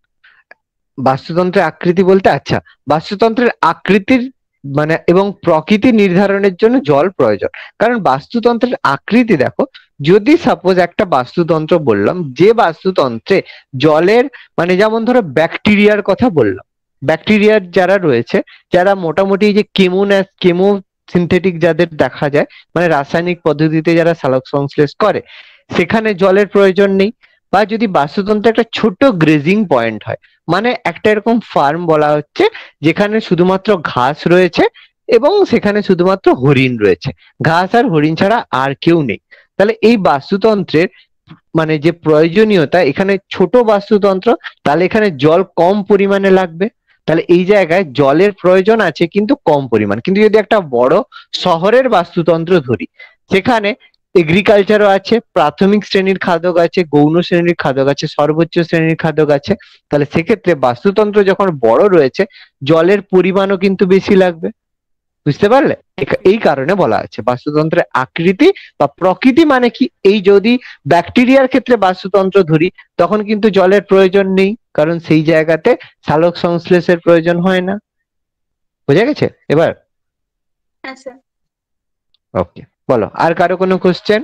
বাস্তুতন্ত্রের আকৃতি বলতে, আচ্ছা, বাস্তুতন্ত্রের আকৃতির মানে এবং প্রকৃতি নির্ধারণের জন্য জল প্রয়োজন। কারণ বাস্তুতন্ত্রের আকৃতি দেখো, যদি সাপোজ একটা বাস্তুতন্ত্র বললাম, যে বাস্তুতন্ত্রে জলের মানে যেমন ধরো ব্যাকটেরিয়ার কথা বললাম, ব্যাকটেরিয়ার যারা রয়েছে, যারা মোটামুটি যে কেমো সিনথেটিক যাদের দেখা যায়, মানে রাসায়নিক পদ্ধতিতে যারা সালোক সংশ্লেষ করে, সেখানে জলের প্রয়োজন নেই। বা যদি বাস্তুতন্ত্রে একটা ছোট গ্রেজিং পয়েন্ট হয়, মানে একটা এরকম ফার্ম বলা হচ্ছে যেখানে শুধুমাত্র ঘাস রয়েছে এবং সেখানে শুধুমাত্র হরিণ রয়েছে, ঘাস আর হরিণ ছাড়া আর কেউ নেই, তাহলে এই বাস্তুতন্ত্রের মানে যে প্রয়োজনীয়তা, এখানে ছোট বাস্তুতন্ত্র, তাহলে এখানে জল কম পরিমাণে লাগবে, তাহলে এই জায়গায় জলের প্রয়োজন আছে কিন্তু কম পরিমাণ। কিন্তু যদি একটা বড় শহরের বাস্তুতন্ত্র ধরি, সেখানে এগ্রিকালচারও আছে, প্রাথমিক শ্রেণীর খাদক আছে, গৌণ শ্রেণীর খাদক আছে, সর্বোচ্চ শ্রেণীর খাদক আছে, তাহলে সেক্ষেত্রে বাস্তুতন্ত্র যখন বড় রয়েছে জলের পরিমাণও কিন্তু বেশি লাগবে। বুঝতে পারলে? এই কারণে বলা আছে বাস্তুতন্ত্রের আকৃতি বা প্রকৃতি মানে কি, এই যদি ব্যাকটেরিয়ার ক্ষেত্রে বাস্তুতন্ত্র ধরি তখন কিন্তু জলের প্রয়োজন নেই, কারণ সেই জায়গাতে সালোক সংশ্লেষের প্রয়োজন হয় না। বুঝা গেছে এবার? হ্যাঁ স্যার। ওকে, বলো আর কারো কোনো কোশ্চেন?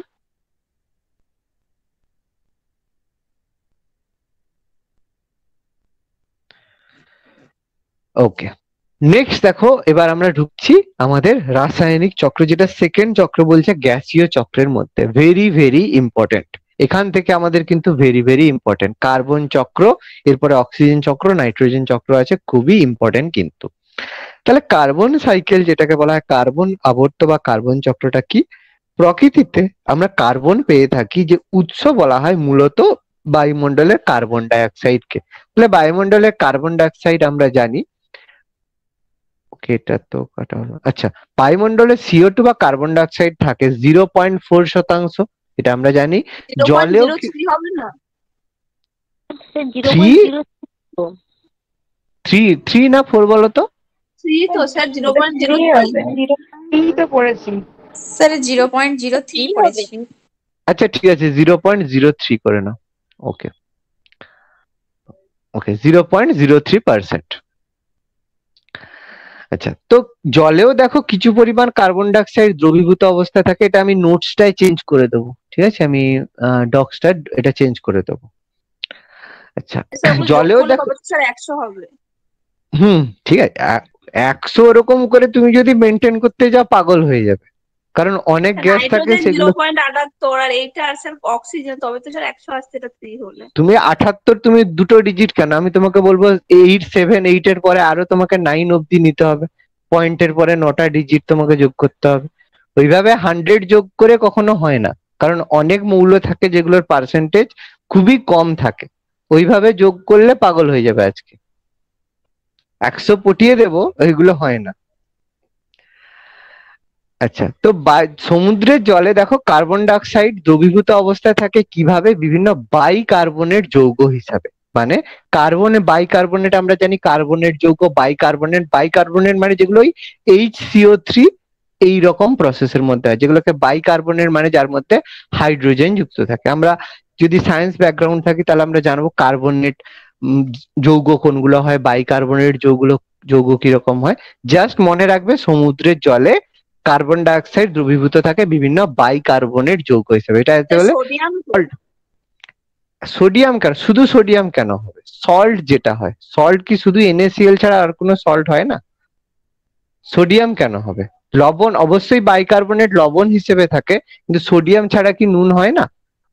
ওকে, নেক্সট দেখো, এবার আমরা ঢুকছি আমাদের রাসায়নিক চক্র, যেটা সেকেন্ড চক্র বলছে গ্যাসীয় চক্রের মধ্যে। ভেরি ভেরি ইম্পর্টেন্ট, এখান থেকে আমাদের কিন্তু ভেরি ভেরি ইম্পর্টেন্ট। কার্বন চক্র, এরপরে অক্সিজেন চক্র, নাইট্রোজেন চক্র আছে, খুবই ইম্পর্টেন্ট কিন্তু। তাহলে কার্বন সাইকেল যেটাকে বলা হয়, কার্বন আবর্ত বা কার্বন চক্রটা কি? প্রকৃতিতে আমরা কার্বন পেয়ে থাকি, যে উৎস বলা হয় মূলত বায়ুমণ্ডলের কার্বন ডাইঅক্সাইডকে। তাহলে বায়ুমণ্ডলের কার্বন ডাইঅক্সাইড আমরা জানি, এটা তো কাটা হলো। আচ্ছা, বায়ুমণ্ডলে CO2 বা কার্বন ডাইঅক্সাইড থাকে 0.4%, এটা আমরা জানি। জলেও 0.03 হবে না? 3 না 4 বলো তো? 3 তো স্যার, 0.03 তো পড়েছি স্যার, 0.03 পড়েছি। আচ্ছা ঠিক আছে, 0.03 করে নাও। ওকে ওকে, 0.03%। আচ্ছা, তো জলেও দেখো কিছু পরিমাণ কার্বন ডাইঅক্সাইড দ্রবীভূত অবস্থায় থাকে, এটা আমি নোটসটাই চেঞ্জ করে দেবো, ঠিক আছে? আমি ডক্সটা এটা চেঞ্জ করে দেবো। আচ্ছা, জলেও দেখো স্যার 100 হবে। ঠিক আছে, 100 ওরকম করে তুমি যদি মেনটেন করতে যাও পাগল হয়ে যাবে, কারণ অনেক গ্যাস থাকে সেগুলো। 0.78 আর এইটা আর স্যার অক্সিজেন, তবে তো স্যার 100 আসছে, এটা 3 হলে। তুমি 78, তুমি দুটো ডিজিট কেন, আমি তোমাকে বলবো 8, 7, 8 এর পরে আরো তোমাকে 9 অব্দি নিতে হবে, পয়েন্টের পরে 9টা ডিজিট তোমাকে যোগ করতে হবে। ওইভাবে 100 যোগ করে কখনো হয় না, কারণ অনেক মৌল থাকে যেগুলোর পার্সেন্টেজ খুবই কম থাকে, ওইভাবে যোগ করলে পাগল হয়ে যাবে আজকে। 100 পটিয়ে দেবো, ওইগুলো হয় না। আচ্ছা, তো সমুদ্রের জলে দেখো কার্বন ডাইঅক্সাইড দ্রবীভূত অবস্থায় থাকে কিভাবে? বিভিন্ন বাইকার্বনেট যৌগ হিসাবে। মানে কার্বনে বাইকার্বনেট আমরা জানি, কার্বনেট যৌগ বাইকার্বনেট, বাইকার্বনেট মানে যেগুলো HCO3 এই রকম প্রসেসের মধ্যে হয়, যেগুলোকে বাইকার্বনেট মানে যার মধ্যে হাইড্রোজেন যুক্ত থাকে। আমরা যদি সায়েন্স ব্যাকগ্রাউন্ড থাকি তাহলে আমরা জানবো কার্বনেট যৌগ কোনগুলো হয়, বাইকার্বনেট যৌগ কিরকম হয়। জাস্ট মনে রাখবে সমুদ্রের জলে কার্বন ডাইঅক্সাইড দ্রবীভূত থাকে বিভিন্ন বাইকার্বনেট যৌগ হিসেবে। এটা বলে সোডিয়াম। কেন শুধু সোডিয়াম কেন হবে? সল্ট যেটা হয়, সল্ট কি শুধু NaCl ছাড়া আর কোনো সল্ট হয় না? সোডিয়াম কেন হবে? লবণ অবশ্যই বাইকার্বনেট লবণ হিসেবে থাকে, কিন্তু সোডিয়াম ছাড়া কি নুন হয় না?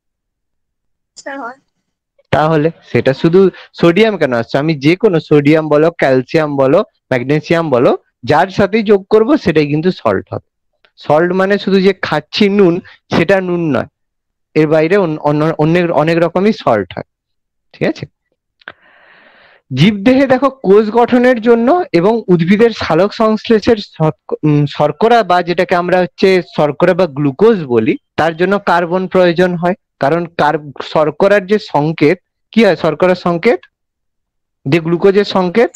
তাহলে সেটা শুধু সোডিয়াম কেন আসছে? আমি যে কোনো সোডিয়াম বলো, ক্যালসিয়াম বলো, ম্যাগনেসিয়াম বলো, যার সাথেই যোগ করব সেটাই কিন্তু সল্ট হবে। সল্ট মানে শুধু যে খাচ্ছি নুন, সেটা নুন নয়, এর বাইরে অনেক রকমই সল্ট হয়, ঠিক আছে? জীবদেহে দেখো কোষ গঠনের জন্য এবং উদ্ভিদের সালোক সংশ্লেষের শর্করা বা যেটাকে আমরা শর্করা বা গ্লুকোজ বলি, তার জন্য কার্বন প্রয়োজন হয়। কারণ শর্করার যে সংকেত কি হয়, শর্করার সংকেত যে গ্লুকোজের সংকেত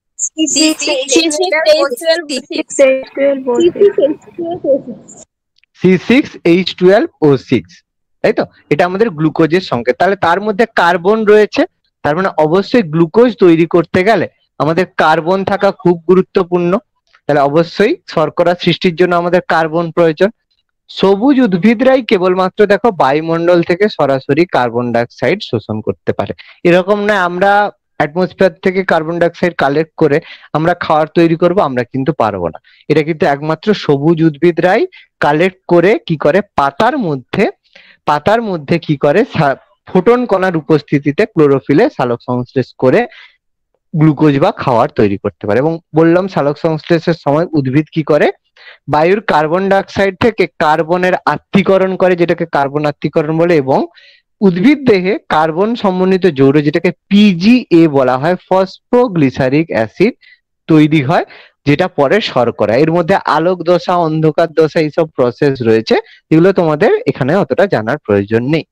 C6H12O6, তাই তো? এটা আমাদের গ্লুকোজের সংকেত। তাহলে তার মধ্যে কার্বন রয়েছে, তার মানে অবশ্যই গ্লুকোজ তৈরি করতে গেলে আমাদের কার্বন থাকা খুব গুরুত্বপূর্ণ। তাহলে অবশ্যই শর্করা সৃষ্টির জন্য আমাদের কার্বন প্রয়োজন। সবুজ উদ্ভিদরাই কেবলমাত্র দেখো বায়ুমণ্ডল থেকে সরাসরি কার্বন ডাইঅক্সাইড শোষণ করতে পারে। এরকম নয় আমরা অ্যাটমসফিয়ার থেকে কার্বন ডাইঅক্সাইড কালেক্ট করে আমরা খাবার তৈরি করব, আমরা কিন্তু পারবো না। এটা কিন্তু একমাত্র সবুজ উদ্ভিদরাই কালেক্ট করে কি করে, পাতার মধ্যে কি করে ফোটন কণার উপস্থিতিতে ক্লোরোফিলে সালোক সংশ্লেষ করে গ্লুকোজ বা খাবার তৈরি করতে পারে। এবং বললাম সালোক সংশ্লেষের সময় উদ্ভিদ কি করে, বায়ুর কার্বন ডাই অক্সাইড থেকে কার্বনের আত্তীকরণ করে, যেটাকে কার্বন আত্তীকরণ বলে, এবং উদ্ভিদ দেহে কার্বন সমন্বিত যৌগ যেটাকে পিজিএ বলা হয়, ফসফোগ্লিসারিক অ্যাসিড তৈরি হয়, যেটা পরে শর্করা। এর মধ্যে আলোক দশা, অন্ধকার দশা এইসব প্রসেস রয়েছে, এগুলো তোমাদের এখানে অতটা জানার প্রয়োজন নেই।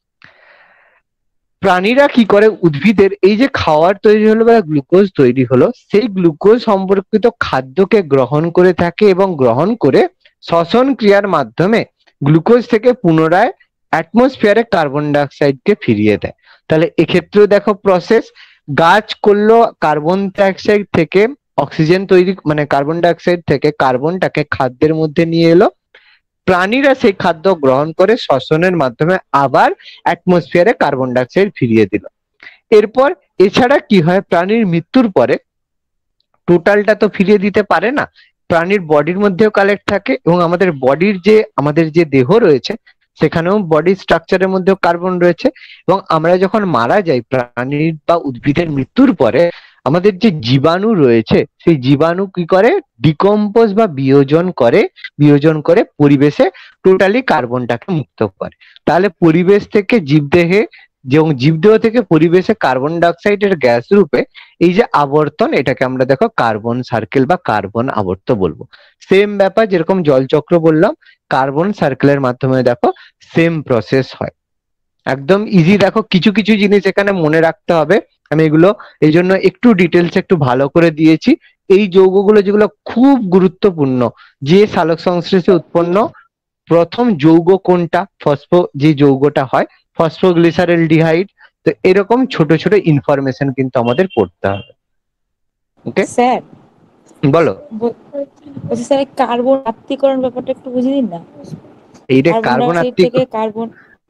প্রাণীরা কি করে, উদ্ভিদের এই যে খাবার তৈরি হলো বা গ্লুকোজ তৈরি হলো, সেই গ্লুকোজ সম্পর্কিত খাদ্যকে গ্রহণ করে থাকে এবং গ্রহণ করে শ্বসন ক্রিয়ার মাধ্যমে গ্লুকোজ থেকে পুনরায় অ্যাটমসফিয়ারে কার্বন ডাই অক্সাইডকে ফিরিয়ে দেয়। তাহলে এক্ষেত্রেও দেখো প্রসেস, গাছ করলো কার্বন ডাই অক্সাইড থেকে অক্সিজেন তৈরি, মানে কার্বন ডাই অক্সাইড থেকে কার্বনটাকে খাদ্যের মধ্যে নিয়ে এলো, প্রাণীরা সেই খাদ্য গ্রহণ করে শ্বসনের মাধ্যমে আবার অ্যাটমসফিয়ারে কার্বন ডাই অক্সাইড ফিরিয়ে দিল। এরপর এছাড়া কি হয়, প্রাণীর মৃত্যুর পরে টোটালটা তো ফিরিয়ে দিতে পারে না, প্রাণীর বডির মধ্যেও কালেক্ট থাকে, এবং আমাদের যে দেহ রয়েছে সেখানেও বডি স্ট্রাকচারের মধ্যেও কার্বন রয়েছে। এবং আমরা যখন মারা যাই, প্রাণীর বা উদ্ভিদের মৃত্যুর পরে আমাদের যে জীবাণু রয়েছে, সেই জীবাণু কি করে, ডিকম্পোজ বা বিয়োজন করে পরিবেশে টোটালি কার্বনটাকে মুক্ত করে। তাহলে পরিবেশ থেকে জীবদেহে, যেমন জীবদেহ থেকে পরিবেশে কার্বন ডাই অক্সাইডের গ্যাস রূপে এই যে আবর্তন, এটাকে আমরা দেখো কার্বন সার্কেল বা কার্বন আবর্ত বলবো। সেম ব্যাপার, যেরকম জলচক্র বললাম, কার্বন সার্কেলের মাধ্যমে দেখো সেম প্রসেস হয়। একদম ইজি। দেখো কিছু কিছু জিনিস এখানে মনে রাখতে হবে, আমি এগুলো এই জন্য একটু ডিটেলস একটু ভালো করে দিয়েছি। এই যৌগগুলো যেগুলো খুব গুরুত্বপূর্ণ, যে সালোক সংশ্লেষে উৎপন্ন প্রথম যৌগ কোনটা, যে যৌগটা হয় ফসফোগ্লিসারেলডিহাইড। তো এরকম ছোট ছোট ইনফরমেশন কিন্তু আমাদের পড়তে হবে। ওকে স্যার, বলো। বলছি স্যার, কার্বন আত্তীকরণ ব্যাপারটা একটু বুঝিয়ে দিন না। এইটা কার্বন কার্বন,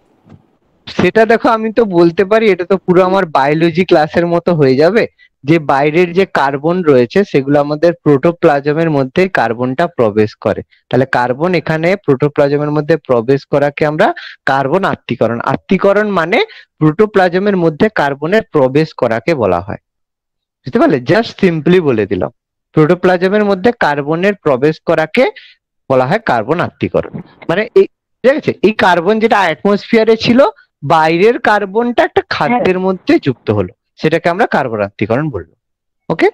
সেটা দেখো আমি তো বলতে পারি, এটা তো পুরো আমার বায়োলজি ক্লাসের মতো হয়ে যাবে, যে বাইরের যে কার্বন রয়েছে সেগুলো আমাদের প্রোটোপ্লাজমের মধ্যে কার্বনটা প্রবেশ করে। তাহলে কার্বন এখানে প্রোটোপ্লাজমের মধ্যে প্রবেশ করাকে আমরা কার্বন আত্তীকরণ। আত্তীকরণ মানে প্রোটোপ্লাজমের মধ্যে কার্বনের প্রবেশ করাকে বলা হয়। বুঝতে পারলে? জাস্ট সিম্পলি বলে দিলাম, প্রোটোপ্লাজমের মধ্যে কার্বনের প্রবেশ করাকে বলা হয় কার্বন আত্তীকরণ। মানে এই, ঠিক আছে, এই কার্বন যেটা অ্যাটমসফিয়ারে ছিল, বাইরের কার্বনটা একটা খাদ্যের মধ্যে যুক্ত হলো, সেটাকে আমরা কার্বন আত্তীকরণ বলবো। ওকে,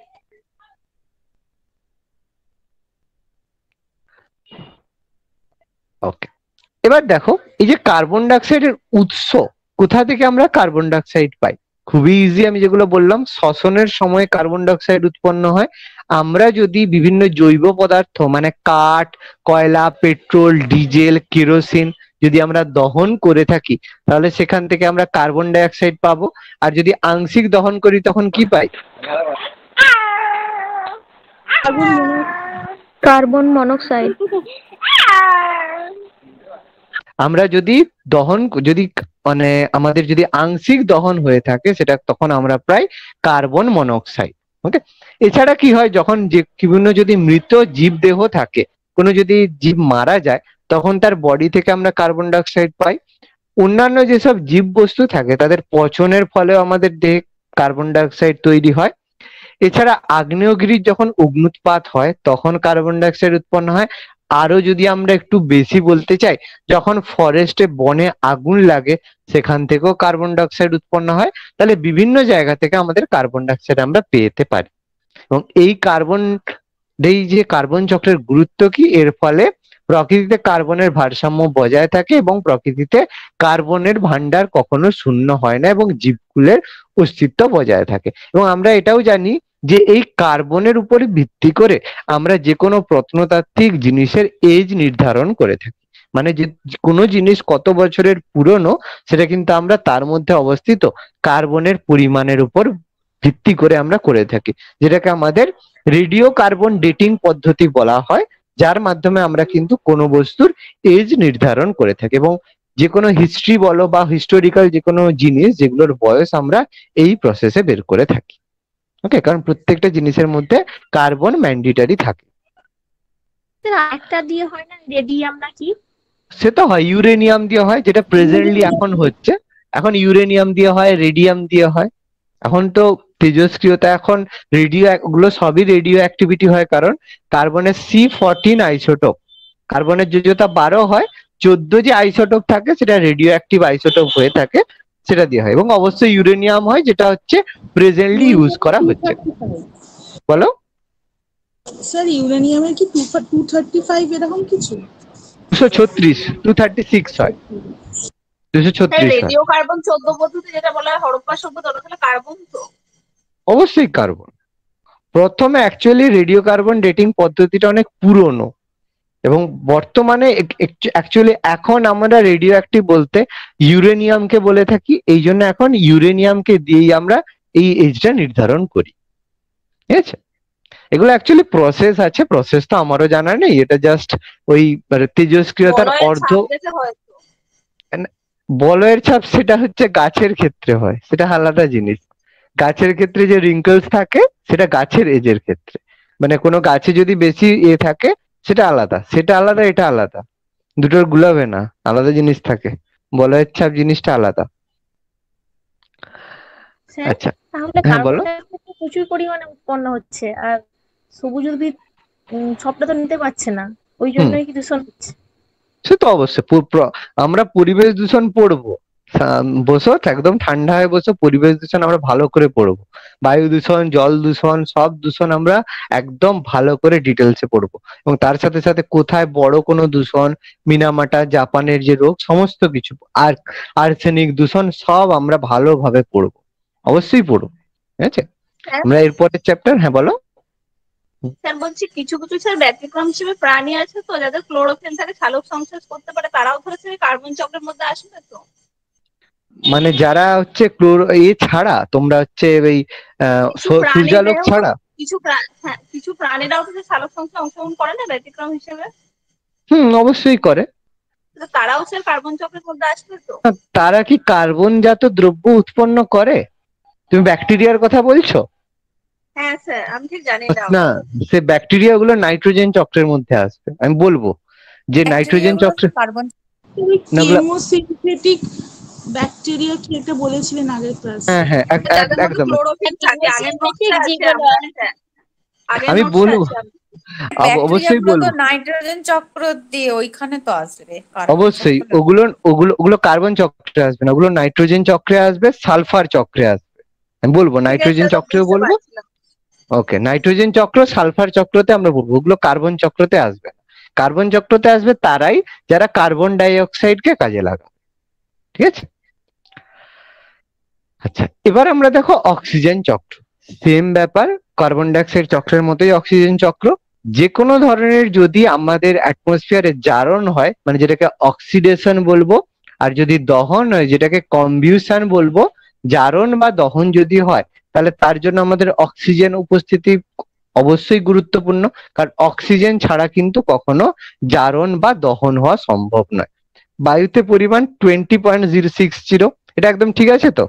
ওকে। এবার দেখো, এই যে কার্বন ডাই অক্সাইডের উৎস, কোথা থেকে আমরা কার্বন ডাই অক্সাইড পাই? খুবই ইজি, আমি যেগুলো বললাম, শ্বসনের সময় কার্বন ডাই অক্সাইড উৎপন্ন হয়। আমরা যদি বিভিন্ন জৈব পদার্থ মানে কাঠ, কয়লা, পেট্রোল, ডিজেল, কেরোসিন যদি আমরা দহন করে থাকি, তাহলে সেখান থেকে আমরা কার্বন ডাই অক্সাইড পাবো। আর যদি আংশিক দহন করি তখন কি পাই? Carbon monoxide. আমরা যদি মানে আমাদের যদি আংশিক দহন হয়ে থাকে, সেটা তখন আমরা প্রায় কার্বন মনোক্সাইড। ওকে। এছাড়া কি হয়, যখন যে বিভিন্ন যদি মৃত জীব দেহ থাকে, কোনো যদি জীব মারা যায়, তখন তার বডি থেকে আমরা কার্বন ডাই অক্সাইড পাই। অন্যান্য যেসব জীব বস্তু থাকে তাদের পচনের ফলেও আমাদের দেহে কার্বন ডাই অক্সাইড তৈরি হয়। এছাড়া আগ্নেয়গিরির যখন অগ্নুৎপাত হয় তখন কার্বন ডাই অক্সাইড উৎপন্ন হয়। আরো যদি আমরা একটু বেশি বলতে চাই, যখন ফরেস্টে বনে আগুন লাগে সেখান থেকেও কার্বন ডাই অক্সাইড উৎপন্ন হয়। তাহলে বিভিন্ন জায়গা থেকে আমাদের কার্বন ডাই অক্সাইড আমরা পেতে পারি। এবং এই যে কার্বন চক্রের গুরুত্ব কি, এর ফলে প্রকৃতিতে কার্বনের ভারসাম্য বজায় থাকে এবং প্রকৃতিতে কার্বনের ভান্ডার কখনো শূন্য হয় না এবং জীবকুলের অস্তিত্ব বজায় থাকে। এবং আমরা এটাও জানি যে এই কার্বনের উপরে ভিত্তি করে আমরা যে কোনো প্রত্নতাত্ত্বিক জিনিসের এজ নির্ধারণ করে থাকি। মানে যে কোনো জিনিস কত বছরের পুরনো সেটা কিন্তু আমরা তার মধ্যে অবস্থিত কার্বনের পরিমাণের উপর ভিত্তি করে আমরা করে থাকি, যেটাকে আমাদের রেডিও কার্বন ডেটিং পদ্ধতি বলা হয়, যার মাধ্যমে আমরা কিন্তু কোনো বস্তুর এজ নির্ধারণ করে থাকি। এবং যে কোনো হিস্ট্রি বলো বা হিস্টোরিক্যাল যে কোনো জিনিস, যেগুলোর বয়স আমরা এই প্রসেসে বের করে থাকি। ওকে, কারণ প্রত্যেকটা জিনিসের মধ্যে কার্বন ম্যান্ডেটরি থাকে। একটা দিয়ে হয় না, রেডিয়াম নাকি? সে তো হয়, ইউরেনিয়াম দিয়ে হয়, যেটা প্রেজেন্টলি এখন হচ্ছে। এখন ইউরেনিয়াম দিয়ে হয়, রেডিয়াম দিয়ে হয়। এখন তো তেজস্ক্রিয়তা এখন রেডিও গুলো সবই রেডিও অ্যাক্টিভিটি হয়, কারণ কার্বনের C14 আইসোটোপ, কার্বনের যোজ্যতা 12 হয়, 14 যে আইসোটোপ থাকে সেটা রেডিও অ্যাক্টিভ আইসোটোপ হয়ে থাকে, সেটা দিয়ে হয়। এবং অবশ্যই ইউরেনিয়াম হয়, যেটা হচ্ছে প্রেজেন্টলি ইউজ করা হচ্ছে। বলো স্যার ইউরেনিয়ামের কি 235 এরকম কিছু? 236, 236 হয়, 236 হয়। রেডিও কার্বন 14 পদ্ধতি যেটা বলা হয় হরপ্পা সভ্যতা, ওটা তাহলে কার্বন তো? অবশ্যই কার্বন। প্রথমে অ্যাকচুয়ালি রেডিও কার্বন ডেটিং পদ্ধতিটা অনেক পুরনো, এবং বর্তমানে অ্যাকচুয়ালি এখন আমরা রেডিও অ্যাক্টিভ বলতে ইউরেনিয়ামকে বলে থাকি, এই জন্য এখন ইউরেনিয়ামকে দিয়েই আমরা এই এজটা নির্ধারণ করি। ঠিক আছে, এগুলো অ্যাকচুয়ালি প্রসেস আছে, প্রসেস তো আমারও জানা নেই, এটা জাস্ট ওই তেজস্ক্রিয়তার অর্ধ বলয়ের ছাপ, সেটা হচ্ছে গাছের ক্ষেত্রে হয়, সেটা আলাদা জিনিস। গাছের ক্ষেত্রে যে রিঙ্কলস থাকে সেটা গাছের এজের ক্ষেত্রে, মানে কোনো গাছে যদি বেশি থাকে সেটা আলাদা, সেটা আলাদা, এটা আলাদা, দুটোর গুলাবে না, আলাদা জিনিস থাকে, বলয়ের ছাপ জিনিসটা আলাদা। আচ্ছা তাহলে হ্যাঁ বলো। কার্বন ডাই অক্সাইড প্রচুর পরিমাণে উৎপন্ন হচ্ছে, আর সবুজ উদ্ভিদ সবটা তো নিতে পারছে না, ওই জন্যই কি দূষণ হচ্ছে? সে তো অবশ্যই, আমরা পরিবেশ দূষণ পড়বো, বসো একদম ঠান্ডা হয়ে বসো, পরিবেশ দূষণ আমরা ভালো করে পড়বো, বায়ু দূষণ, জল দূষণ, সব দূষণ আমরা একদম ভালো করে ডিটেলসে পড়বো। এবং তার সাথে সাথে কোথায় বড় কোনো দূষণ, মিনামাটা, জাপানের যে রোগ, সমস্ত কিছু, আর আর্সেনিক দূষণ সব আমরা ভালোভাবে পড়বো, অবশ্যই পড়বো। ঠিক আছে, আমরা এরপরের চ্যাপ্টার। হ্যাঁ বলো। স্যার বলছি কিছু কিছু স্যার ব্যতিক্রম হিসেবে প্রাণী আছে তো যাদের ক্লোরোফিল থাকে, সালোক সংশ্লেষ করতে পারে, তারাও ধরেছে কার্বন চক্রের মধ্যে আসবে তো? মানে যারা হচ্ছে ছাড়া তোমরা হচ্ছে ওই সূর্যালোক ছাড়া কিছু প্রাণীরাও তো সালোক সংশ্লেষে অংশগ্রহণ করে না ব্যতিক্রম হিসেবে? অবশ্যই করে। তারাও স্যার কার্বন চক্রের মধ্যে আসবে তো? তারা কি কার্বন জাত দ্রব্য উৎপন্ন করে? তুমি ব্যাকটেরিয়ার কথা বলছো? হ্যাঁ স্যার, আমি ঠিক জানি না, সে ব্যাকটেরিয়া গুলো নাইট্রোজেন চক্রের মধ্যে আসবে। আমি বলবো যে নাইট্রোজেন চক্রে কার্বন কেমোসিনথেটিক ব্যাকটেরিয়া কি একটা বলেছিলেন আগের ক্লাসে? হ্যাঁ হ্যাঁ একদম। আমি বলবো, অবশ্যই বলবো, নাইট্রোজেন চক্র দিয়ে ওইখানে তো আসবে। অবশ্যই ওগুলো কার্বন চক্রে আসবে না, ওগুলো নাইট্রোজেন চক্রে আসবে, সালফার চক্রে আসবে। আমি বলবো নাইট্রোজেন চক্রেও বলবো। ওকে, নাইট্রোজেন চক্র, সালফার চক্রতে আমরা বলবো, ওগুলো কার্বন চক্রতে আসবে। কার্বন চক্রতে আসবে তারাই যারা কার্বন ডাই অক্সাইডকে কাজে লাগাবে। ঠিক আছে, আচ্ছা এবার আমরা দেখো অক্সিজেন চক্র, সেম ব্যাপার, কার্বন ডাই অক্সাইড চক্রের মতোই অক্সিজেন চক্র। যে কোনো ধরনের যদি আমাদের অ্যাটমসফিয়ারে জারণ হয়, মানে যেটাকে অক্সিডেশন বলবো, আর যদি দহন হয় যেটাকে কম্বিউশন বলবো, জারণ বা দহন যদি হয় তাহলে তার জন্য আমাদের অক্সিজেন উপস্থিতি অবশ্যই গুরুত্বপূর্ণ, কারণ অক্সিজেন ছাড়া কিন্তু কখনো জারণ বা দহন হওয়া সম্ভব নয়। বায়ুতে পরিমাণ 20.060, এটা একদম ঠিক আছে তো?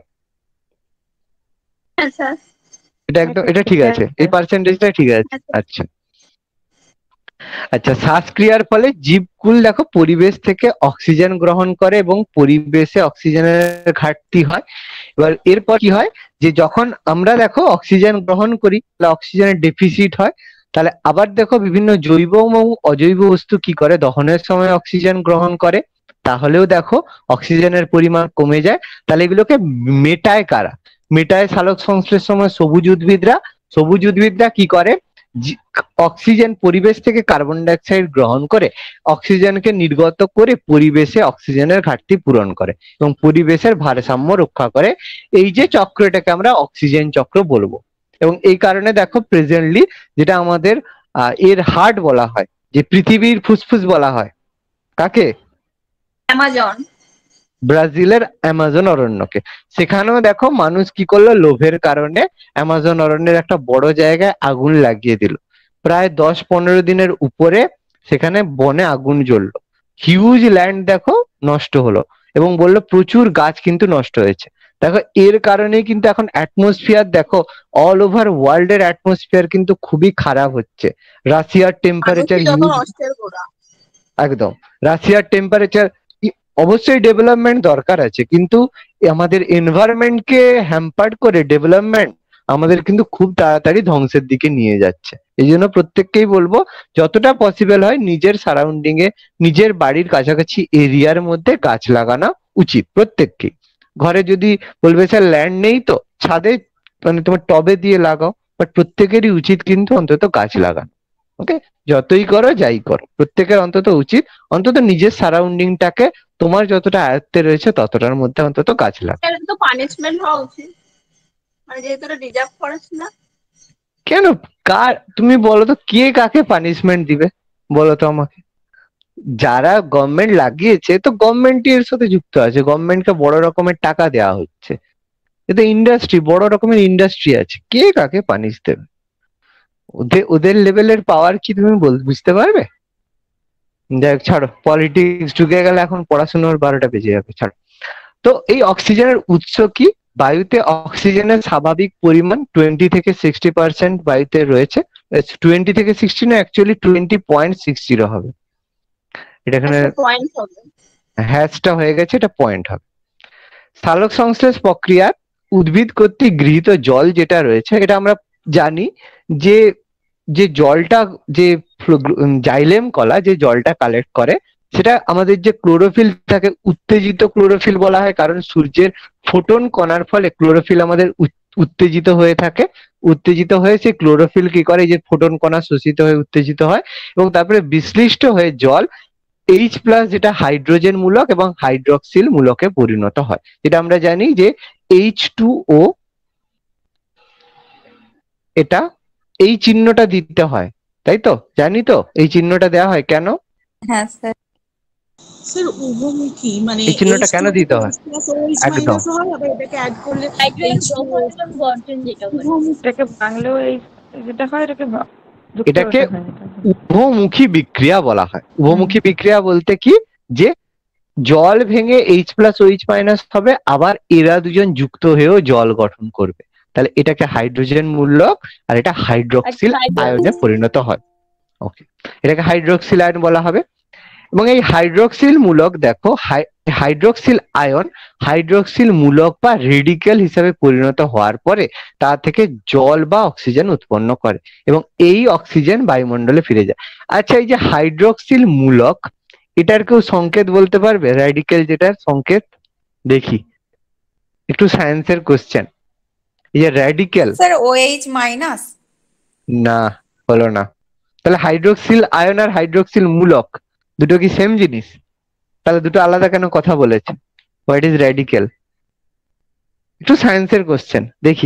এটা একদম, এটা ঠিক আছে, এই পার্সেন্টেজটা ঠিক আছে। আচ্ছা আচ্ছা, শ্বাসক্রিয়ার ফলে জীবকুল দেখো পরিবেশ থেকে অক্সিজেন গ্রহণ করে এবং পরিবেশে অক্সিজেনের ঘাটতি হয়। এবার এরপর কি হয়, যে যখন আমরা দেখো অক্সিজেন গ্রহণ করি তাহলে অক্সিজেনের ডেফিসিট হয়, তাহলে আবার দেখো বিভিন্ন জৈব এবং অজৈব বস্তু কি করে, দহনের সময় অক্সিজেন গ্রহণ করে, তাহলেও দেখো অক্সিজেনের পরিমাণ কমে যায়। তাহলে এগুলোকে মেটায় কারা? মেটায় সালোক সংশ্লেষের সময় সবুজ উদ্ভিদরা। সবুজ উদ্ভিদরা কি করে, অক্সিজেন পরিবেশ থেকে কার্বন ডাই অক্সাইড গ্রহণ করে অক্সিজেনকে নির্গত করে পরিবেশে অক্সিজেনের ঘাটতি পূরণ করে এবং পরিবেশের ভারসাম্য রক্ষা করে। এই যে চক্র, এটাকে আমরা অক্সিজেন চক্র বলবো। এবং এই কারণে দেখো প্রেজেন্টলি যেটা আমাদের এর হার্ট বলা হয়, যে পৃথিবীর ফুসফুস বলা হয় কাকে? অ্যামাজন, ব্রাজিলের অ্যামাজন অরণ্যকে। সেখানেও দেখো মানুষ কি করলো, লোভের কারণে অ্যামাজন অরণ্যের একটা বড় জায়গায় আগুন লাগিয়ে দিল। প্রায় 10-15 দিনের উপরে সেখানে বনে আগুন জ্বললো, হিউজ ল্যান্ড দেখো নষ্ট হলো, এবং বললো প্রচুর গাছ কিন্তু নষ্ট হয়েছে। দেখো এর কারণে কিন্তু এখন অ্যাটমসফিয়ার দেখো অল ওভার ওয়ার্ল্ড এর অ্যাটমসফিয়ার কিন্তু খুবই খারাপ হচ্ছে। রাশিয়ার টেম্পারেচার একদম, রাশিয়ার টেম্পারেচার, অবশ্যই ডেভেলপমেন্ট দরকার আছে, কিন্তু আমাদের এনভায়রনমেন্টকে হ্যাম্পার্ড করে ডেভেলপমেন্ট আমাদের কিন্তু খুব তাড়াতাড়ি ধ্বংসের দিকে নিয়ে যাচ্ছে। এই জন্য প্রত্যেককেই বলবো যতটা পসিবল হয় নিজের সারাউন্ডিং এ, নিজের বাড়ির কাছাকাছি এরিয়ার মধ্যে গাছ লাগানো উচিত প্রত্যেককেই। ঘরে যদি বলবে স্যার ল্যান্ড নেই তো ছাদে মানে তোমার টবে দিয়ে লাগাও, বাট প্রত্যেকেরই উচিত কিন্তু অন্তত গাছ লাগানো। ওকে, যতই করো যাই করো প্রত্যেকের অন্তত উচিত অন্তত নিজের সারাউন্ডিংটাকে তোমার যতটা আয়ত্তে রয়েছে ততটার মধ্যে অন্তত গাছ লাগা। এটা তো পানিশমেন্ট হওয়া উচিত, মানে যেহেতু এটা রিজার্ভ ফরেস্ট না। কেন কার তুমি বলো তো, কে কাকে পানিশমেন্ট দিবে বলো তো আমাকে? যারা গভর্নমেন্ট লাগিয়েছে তো গভর্নমেন্টই এর সাথে যুক্ত আছে, গভর্নমেন্টকে বড় রকমের টাকা দেওয়া হচ্ছে, এতে ইন্ডাস্ট্রি বড় রকমের ইন্ডাস্ট্রি আছে, কে কাকে পানিশ দেবে? ওদের লেভেলের পাওয়ার কি তুমি বুঝতে পারবে? দেখ ছাড়ো, পলিটিক্স ঢুকে গেলে এখন পড়াশোনার 12টা বেজে যাবে, ছাড়ো। তো এই অক্সিজেনের উৎস কি? বায়ুতে অক্সিজেনের স্বাভাবিক পরিমাণ 20 থেকে 60% বায়ুতে রয়েছে। 20 থেকে 60 না, অ্যাকচুয়ালি 20.60 হবে। এটা এখানে পয়েন্ট হবে, হ্যাশটা হয়ে গেছে, এটা পয়েন্ট হবে। সালোক সংশ্লেষ প্রক্রিয়া উদ্ভিদ কর্তৃক গৃহীত জল যেটা রয়েছে, এটা আমরা জানি যে যে জলটা যে জাইলেম কলা যে জলটা কালেক্ট করে সেটা আমাদের যে ক্লোরোফিল থাকে, উত্তেজিত ক্লোরোফিল বলা হয়, কারণ সূর্যের ফোটন কণার ফলে ক্লোরোফিল আমাদের উত্তেজিত হয়ে থাকে। উত্তেজিত হয়ে সেই ক্লোরোফিল কি করে, যে ফোটন কণা শোষিত হয়ে উত্তেজিত হয় এবং তারপরে বিশ্লিষ্ট হয়ে জল H+ যেটা হাইড্রোজেন মূলক এবং হাইড্রক্সিল মূলকে পরিণত হয়। যেটা আমরা জানি যে H2O, এটা এই চিহ্নটা দিতে হয়, তাই তো? জানি তো এই চিহ্নটা দেওয়া হয় কেন? হ্যাঁ স্যার। স্যার উভমুখী, মানে এই চিহ্নটা কেন দিতে হয়? একদম এটাকে অ্যাড করলে হাইড্রোজেন বর্জন যেটা বলে। এটাকে ভাঙলেও এই যেটা হয় এটাকে যুক্ত এটাকে হতে হয়। উভমুখী বিক্রিয়া বলা হয়। উভমুখী বিক্রিয়া বলতে কি, যে জল ভেঙে H+OH- হবে, আবার এরা দুজন যুক্ত হয়েও জল গঠন করবে, তাহলে এটাকে হাইড্রোজেন মূলক আর এটা হাইড্রক্সিল আয়নে পরিণত হয়। ওকে, এটাকে হাইড্রক্সিল আয়ন বলা হবে। এবং এই হাইড্রক্সিল মূলক দেখো, হাইড্রক্সিল আয়ন হাইড্রক্সিল মূলক বা রেডিক্যাল হিসাবে পরিণত হওয়ার পরে তা থেকে জল বা অক্সিজেন উৎপন্ন করে এবং এই অক্সিজেন বায়ুমণ্ডলে ফিরে যায়। আচ্ছা, এই যে হাইড্রক্সিল মূলক, এটার কেউ সংকেত বলতে পারবে? রেডিক্যাল যেটার সংকেত দেখি, একটু সায়েন্সের কোশ্চেন। এই যে রেডিক্যাল, স্যার OH মাইনাস। না হলো না। তাহলে হাইড্রক্সিল আয়ন আর হাইড্রক্সিল মূলক দুটো কি সেম জিনিস? তাহলে দুটো আলাদা কেন কথা বলেছে? What is radical? একটু সায়েন্সের কোশ্চেন দেখি।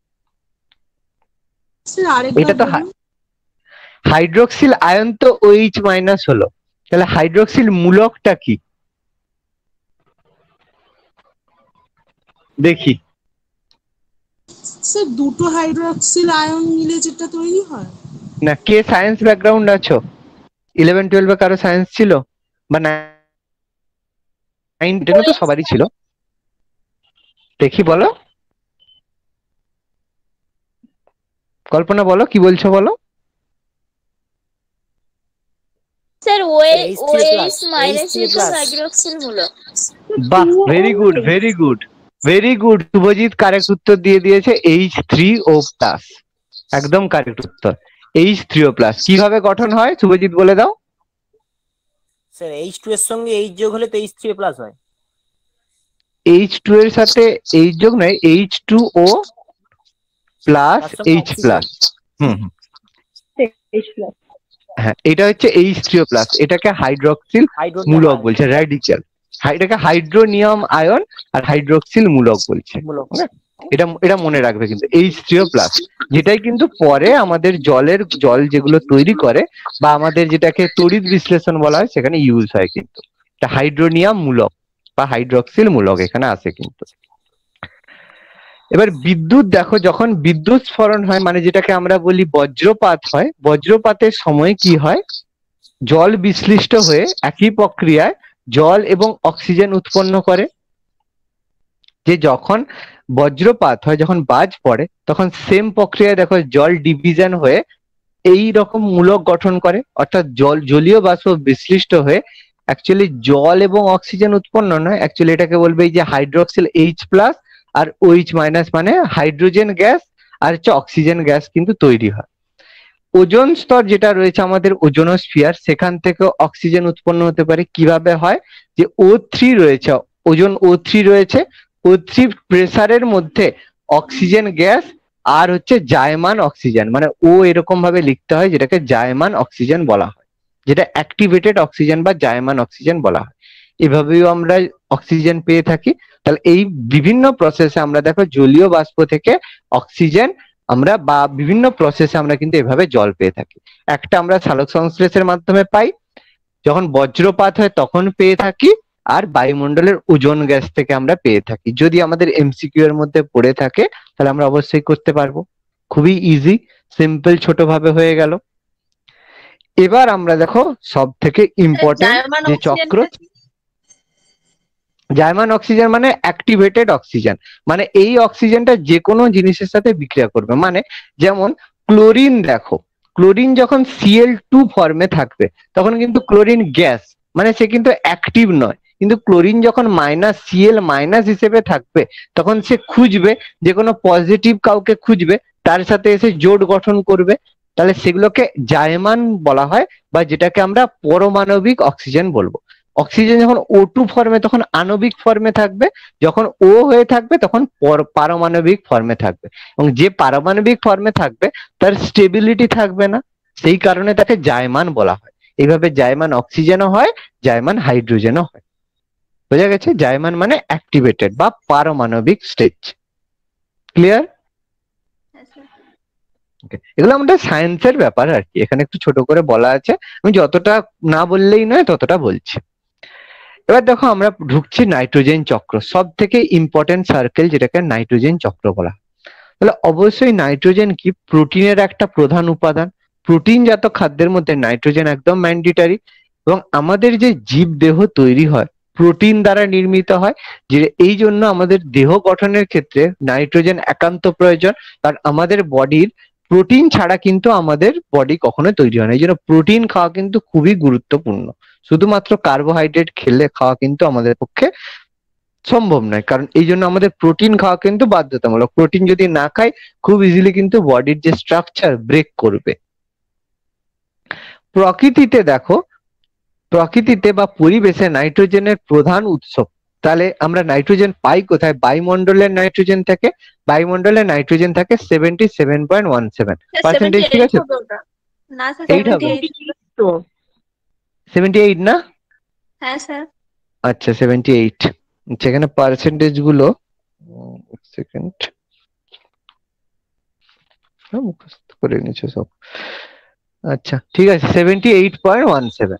এটা তো হাইড্রক্সিল আয়ন তো OH- হলো, তাহলে হাইড্রক্সিল মূলকটা কি দেখি। স্যার দুটো হাইড্রক্সিল আয়ন মিলে যেটা তৈরি হয়। না, কে সায়েন্স ব্যাকগ্রাউন্ড আছো? 11-12 কারো সায়েন্স ছিল বা 9-10 তো সবারই ছিল? দেখি বলো, কল্পনা বলো কি বলছো বলো। স্যার H3+, হাইড্রক্সিল মূলক। বাহ, very good very good very good. Subhajit correct উত্তর দিয়ে দিয়েছে, H3O+, একদম কারেক্ট উত্তর। H3O+। কিভাবে গঠন হয় শুভজিৎ বলে দাও। স্যার H2 এর সঙ্গে H যোগ হলে তো H3+ হয়। H2 এর সাথে H যোগ নয়, H2O প্লাস H+। হুম, হ্যাঁ, এটা হচ্ছে H3O+। এটাকে হাইড্রক্সিল মূলক বলছে, রেডিক্যাল। এটাকে হাইড্রোনিয়াম আয়ন আর হাইড্রক্সিল মূলক বলছে। এটা মনে রাখবে কিন্তু, H3O+, যেটাই কিন্তু পরে আমাদের জল যেগুলো তৈরি করে বা আমাদের যেটাকে তড়িৎ বিশ্লেষণ বলা হয় সেখানে ইউজ হয় কিন্তু। এটা হাইড্রোনিয়াম মূলক বা হাইড্রক্সিল মূলক এখানে আসে কিন্তু। এবার বিদ্যুৎ দেখো, যখন বিদ্যুৎ স্ফোরণ হয় মানে যেটাকে আমরা বলি বজ্রপাত হয়, বজ্রপাতের সময় কি হয়, জল বিশ্লিষ্ট হয়ে একই প্রক্রিয়ায় জল এবং অক্সিজেন উৎপন্ন করে। যে যখন বজ্রপাত হয়, যখন বাজ পড়ে, তখন সেম প্রক্রিয়ায় দেখো জল ডিভিশন হয়ে এই রকম মূলক গঠন করে, অর্থাৎ জলীয় বাষ্প বিশ্লিষ্ট হয়ে অ্যাকচুয়ালি জল এবং অক্সিজেন উৎপন্ন নয়, অ্যাকচুয়ালি এটাকে বলবে এই যে হাইড্রোক্সিল H+ আর OH- মানে হাইড্রোজেন গ্যাস আর হচ্ছে অক্সিজেন গ্যাস কিন্তু তৈরি হয়। ওজোন স্তর যেটা রয়েছে আমাদের ওজোনোস্ফিয়ার, সেখান থেকে অক্সিজেন উৎপন্ন হতে পারে। কিভাবে হয়, যে O3 রয়েছে, ওজোন O3 রয়েছে, O3 প্রেসারের মধ্যে অক্সিজেন গ্যাস আর হচ্ছে জায়মান অক্সিজেন, মানে ও এরকম ভাবে লিখতে হয় যেটাকে জায়মান অক্সিজেন বলা হয়, যেটা অ্যাক্টিভেটেড অক্সিজেন বা জায়মান অক্সিজেন বলা হয়। এভাবেও আমরা অক্সিজেন পেয়ে থাকি। তাহলে এই বিভিন্ন প্রসেসে আমরা দেখো জলীয় বাষ্প থেকে অক্সিজেন আমরা বা বিভিন্ন প্রসেসে আমরা কিন্তু এভাবে জল পেয়ে থাকি। একটা আমরা সালোক সংশ্লেষের মাধ্যমে পাই, যখন বজ্রপাত হয় তখন পেয়ে থাকি, আর বায়ুমণ্ডলের ওজোন গ্যাস থেকে আমরা পেয়ে থাকি। যদি আমাদের MCQ এর মধ্যে পড়ে থাকে তাহলে আমরা অবশ্যই করতে পারবো। খুবই ইজি, সিম্পল, ছোট ভাবে হয়ে গেল। এবার আমরা দেখো সব থেকে ইম্পর্টেন্ট যে চক্র, জায়মান অক্সিজেন মানে অ্যাক্টিভেটেড অক্সিজেন, মানে এই অক্সিজেনটা যে কোনো জিনিসের সাথে বিক্রিয়া করবে। মানে যেমন ক্লোরিন, দেখো ক্লোরিন যখন Cl2 ফর্মে থাকবে তখন কিন্তু ক্লোরিন গ্যাস, মানে সে কিন্তু অ্যাক্টিভ নয়, কিন্তু ক্লোরিন যখন -Cl- হিসেবে থাকবে তখন সে খুঁজবে, যে কোনো পজিটিভ কাউকে খুঁজবে, তার সাথে এসে জোট গঠন করবে, তাহলে সেগুলোকে জায়মান বলা হয়, বা যেটাকে আমরা পরমাণবিক অক্সিজেন বলবো। অক্সিজেন যখন O2 ফর্মে তখন আণবিক ফর্মে থাকবে, যখন O হয়ে থাকবে তখন পারমাণবিক ফর্মে থাকবে, এবং যে পারমাণবিক ফর্মে থাকবে তার স্টেবিলিটি থাকবে না, সেই কারণে তাকে জায়মান বলা হয়। এইভাবে জায়মান অক্সিজেনও হয়, জায়মান হাইড্রোজেনও হয়। বোঝা গেছে? জায়মান মানে অ্যাক্টিভেটেড বা পারমাণবিক স্টেজ। ক্লিয়ার? এগুলো আমাদের সায়েন্সের ব্যাপার আর কি, এখানে একটু ছোট করে বলা আছে, আমি যতটা না বললেই নয় ততটা বলছি। এবার দেখো আমরা ঢুকছি নাইট্রোজেন চক্র, সব থেকে ইম্পর্টেন্ট সার্কেল যেটাকে নাইট্রোজেন চক্র বলা হয়। তাহলে অবশ্যই নাইট্রোজেন কি, প্রোটিনের একটা প্রধান উপাদান। প্রোটিনজাত খাদ্যের মধ্যে নাইট্রোজেন একদম ম্যান্ডেটরি, এবং আমাদের যে জীব দেহ তৈরি হয় প্রোটিন দ্বারা নির্মিত হয়, যে এই জন্য আমাদের দেহ গঠনের ক্ষেত্রে নাইট্রোজেন একান্ত প্রয়োজন, কারণ আমাদের বডির প্রোটিন ছাড়া কিন্তু আমাদের বডি কখনো তৈরি হয় না। এই জন্য প্রোটিন খাওয়া কিন্তু খুবই গুরুত্বপূর্ণ। শুধুমাত্র কার্বোহাইড্রেট খাওয়া কিন্তু আমাদের পক্ষে সম্ভব নয়, কারণ এই জন্য আমাদের প্রোটিন খাওয়া কিন্তু বাধ্যতামূলক। প্রোটিন যদি না খাই খুব ইজিলি কিন্তু বডির যে স্ট্রাকচার ব্রেক করবে। প্রকৃতিতে দেখো, প্রকৃতিতে বা পরিবেশে নাইট্রোজেনের প্রধান উৎস। তাহলে আমরা নাইট্রোজেন পাই কোথায়? বায়ুমণ্ডলের নাইট্রোজেন থেকে। বায়ুমণ্ডলের নাইট্রোজেন থাকে 77.17%, ঠিক আছে? না স্যার, 78 না? হ্যাঁ স্যার। আচ্ছা 78, সেখানে পার্সেন্টেজ গুলো সেকেন্ড মুখস্থ করে নিচ্ছে সব। আচ্ছা ঠিক আছে, 78.17।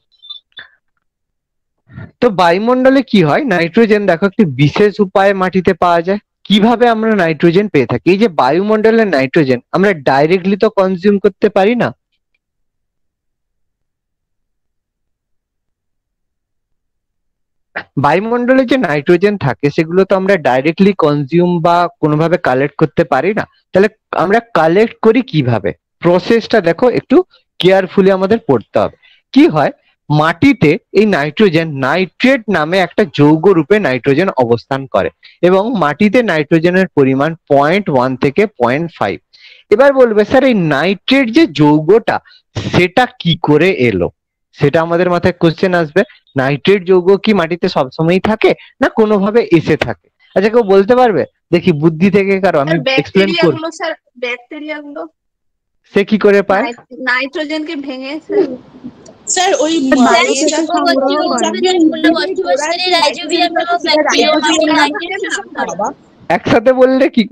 তো বায়ুমণ্ডলে কি হয়, নাইট্রোজেন দেখো একটি বিশেষ উপায়ে মাটিতে পাওয়া যায়। কিভাবে আমরা নাইট্রোজেন পেয়ে থাকি? এই যে বায়ুমণ্ডলের নাইট্রোজেন আমরা ডাইরেক্টলি তো কনজিউম করতে পারি না, বায়ুমণ্ডলে যে নাইট্রোজেন থাকে সেগুলো তো আমরা ডাইরেক্টলি কনজিউম বা কোনোভাবে কালেক্ট করতে পারি না। তাহলে আমরা কালেক্ট করি কিভাবে? প্রসেসটা দেখো একটু কেয়ারফুলি আমাদের পড়তে হবে। কি হয়, মাটিতে এই নাইট্রোজেন নাইট্রেট নামে একটা যৌগ রূপে নাইট্রোজেন অবস্থান করে, এবং মাটিতে নাইট্রোজেনের পরিমাণ 0.1 থেকে 0.5। এবার বলবে স্যার এই নাইট্রেট যে যৌগটা সেটা কি করে এলো, সেটা আমাদের মাথায় কোশ্চেন আসবে। নাইট্রেট যৌগ কি মাটিতে সবসময়ই থাকে, না কোনোভাবে এসে থাকে? আচ্ছা কেউ বলতে পারবে? দেখি বুদ্ধি থেকে কারো, আমি এক্সপ্লেন করি। স্যার ব্যাকটেরিয়া গুলো সে কি করে পায়? নাইট্রোজেনকে ভেঙে স্যার। স্যার ওই একসাথে বললে কি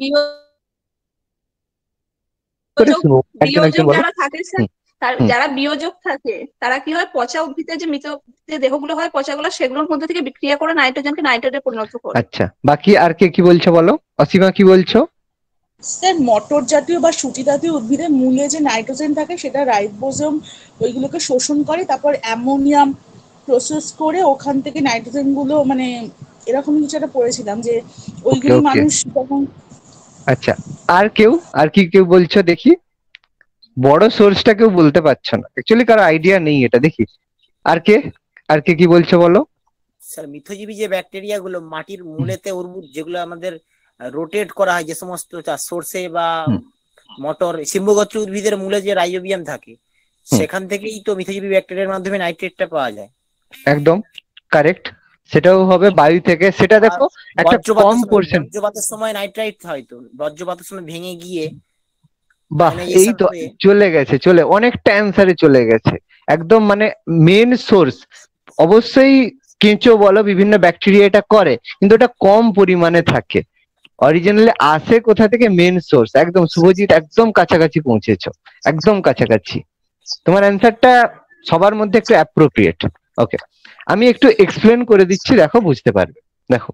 করে শুনো? একজন একজন বলো। যারা থাকে স্যার, যারা বিয়োজক থাকে তারা কি হয়, পচা উদ্ভিদের যে মৃত যে দেহগুলো হয় পচাগুলো, সেগুলোর মধ্যে থেকে বিক্রিয়া করে নাইট্রোজেনকে নাইট্রেটে পরিণত করে। আচ্ছা বাকি আর কে কি বলছো বলো? অসীমা কি বলছো? স্যার মটর জাতীয় বা শুটি জাতীয় উদ্ভিদের মূলে যে নাইট্রোজেন থাকে সেটা রাইবোজোম ওইগুলোকে শোষণ করে, তারপর অ্যামোনিয়াম প্রসেস করে ওখান থেকে নাইট্রোজেন গুলো, মানে এরকম কিছু একটা পড়েছিলাম যে ওইগুলো মানুষ যখন। আচ্ছা আর কেউ, আর কি কেউ বলছো দেখি? বড় সোর্সটা কেউ বলতে পারছো না, অ্যাকচুয়ালি কারো আইডিয়া নেই এটা, দেখি আর কে আর কি বলছো বলো? স্যার মিথজীবী যে ব্যাকটেরিয়া গুলো মাটির মূলেতে উর্বর, যেগুলো আমাদের রোটেট করা হয় যে সমস্ত চাষ, সর্ষে বা মটর, সিম্বগোত্র উদ্ভিদের মূলে যে রাইজোবিয়াম থাকে, সেখান থেকেই তো মিথজীবী ব্যাকটেরিয়ার মাধ্যমে নাইট্রেটটা পাওয়া যায়। একদম কারেক্ট, সেটাও হবে বায়ু থেকে। সেটা দেখো একটা কম পোরশন, বজ্রপাতের সময় নাইট্রাইট হয়তো বজ্রপাতের সময় ভেঙে গিয়ে, বাহ এই তো চলে গেছে, অনেকটা অ্যান্সারে চলে গেছে একদম, মানে মেন সোর্স। অবশ্যই কেঁচো বলো বিভিন্ন ব্যাকটেরিয়া এটা করে, কিন্তু এটা কম পরিমাণে থাকে। অরিজিনালি আসে কোথা থেকে? Main source. একদম শুভজিৎ, একদম কাছাকাছি পৌঁছেছো, একদম কাছাকাছি। তোমার অ্যান্সারটা সবার মধ্যে একটু অ্যাপ্রোপ্রিয়েট। ওকে, আমি একটু এক্সপ্লেন করে দিচ্ছি, দেখো বুঝতে পারবে। দেখো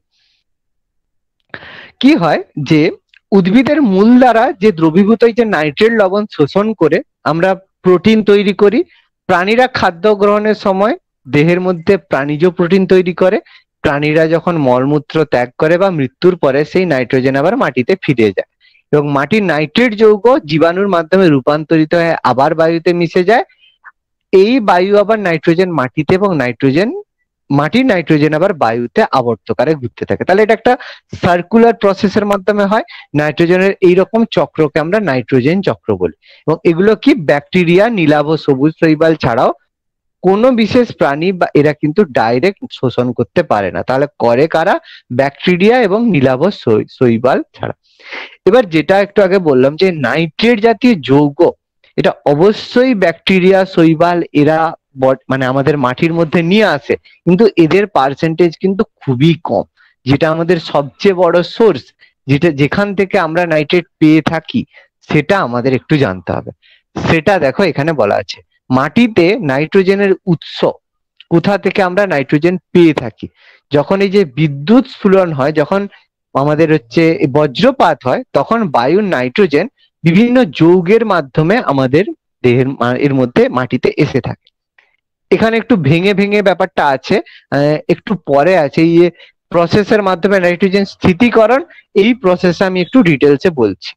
কি হয় যে উদ্ভিদের মূল দ্বারা যে দ্রবীভূত যে নাইট্রেট লবণ শোষণ করে আমরা প্রোটিন তৈরি করি। প্রাণীরা খাদ্য গ্রহণের সময় দেহের মধ্যে প্রাণীজ প্রোটিন তৈরি করে। প্রাণীরা যখন মলমূত্র ত্যাগ করে বা মৃত্যুর পরে সেই নাইট্রোজেন আবার মাটিতে ফিরে যায়, এবং মাটির নাইট্রেট যৌগ জীবাণুর মাধ্যমে রূপান্তরিত হয়ে আবার বায়ুতে মিশে যায়। এই বায়ু আবার নাইট্রোজেন মাটিতে, এবং মাটির নাইট্রোজেন আবার বায়ুতে আবর্তকারে ঘুরতে থাকে। তাহলে এটা একটা সার্কুলার প্রসেসের মাধ্যমে হয়। নাইট্রোজেনের এইরকম চক্রকে আমরা নাইট্রোজেন চক্র বলি। এবং এগুলো কি ব্যাকটেরিয়া, নীলাভ সবুজ শৈবাল ছাড়াও কোনো বিশেষ প্রাণী বা এরা কিন্তু ডাইরেক্ট শোষণ করতে পারে না। তাহলে করে কারা? ব্যাকটেরিয়া এবং নীলাভ শৈবাল ছাড়া। এবার যেটা একটু আগে বললাম যে নাইট্রেট জাতীয় যৌগ, এটা অবশ্যই ব্যাকটেরিয়া, শৈবাল এরা মানে আমাদের মাটির মধ্যে নিয়ে আসে, কিন্তু এদের পার্সেন্টেজ কিন্তু খুবই কম। যেটা আমাদের সবচেয়ে বড় সোর্স, যেখান থেকে আমরা নাইট্রেট পেয়ে থাকি, সেটা আমাদের একটু জানতে হবে। সেটা দেখো এখানে বলা আছে, মাটিতে নাইট্রোজেনের উৎস কোথা থেকে আমরা নাইট্রোজেন পেয়ে থাকি। যখন এই যে বিদ্যুৎ স্ফুলন হয়, যখন আমাদের বজ্রপাত হয়, তখন বায়ুর নাইট্রোজেন বিভিন্ন যৌগের মাধ্যমে আমাদের দেহের এর মধ্যে মাটিতে এসে থাকে। এখানে একটু ভেঙে ভেঙে ব্যাপারটা আছে, একটু পরে আছে। এই প্রসেসের মাধ্যমে নাইট্রোজেন স্থিতিকরণ, এই প্রসেস আমি একটু ডিটেলসে বলছি।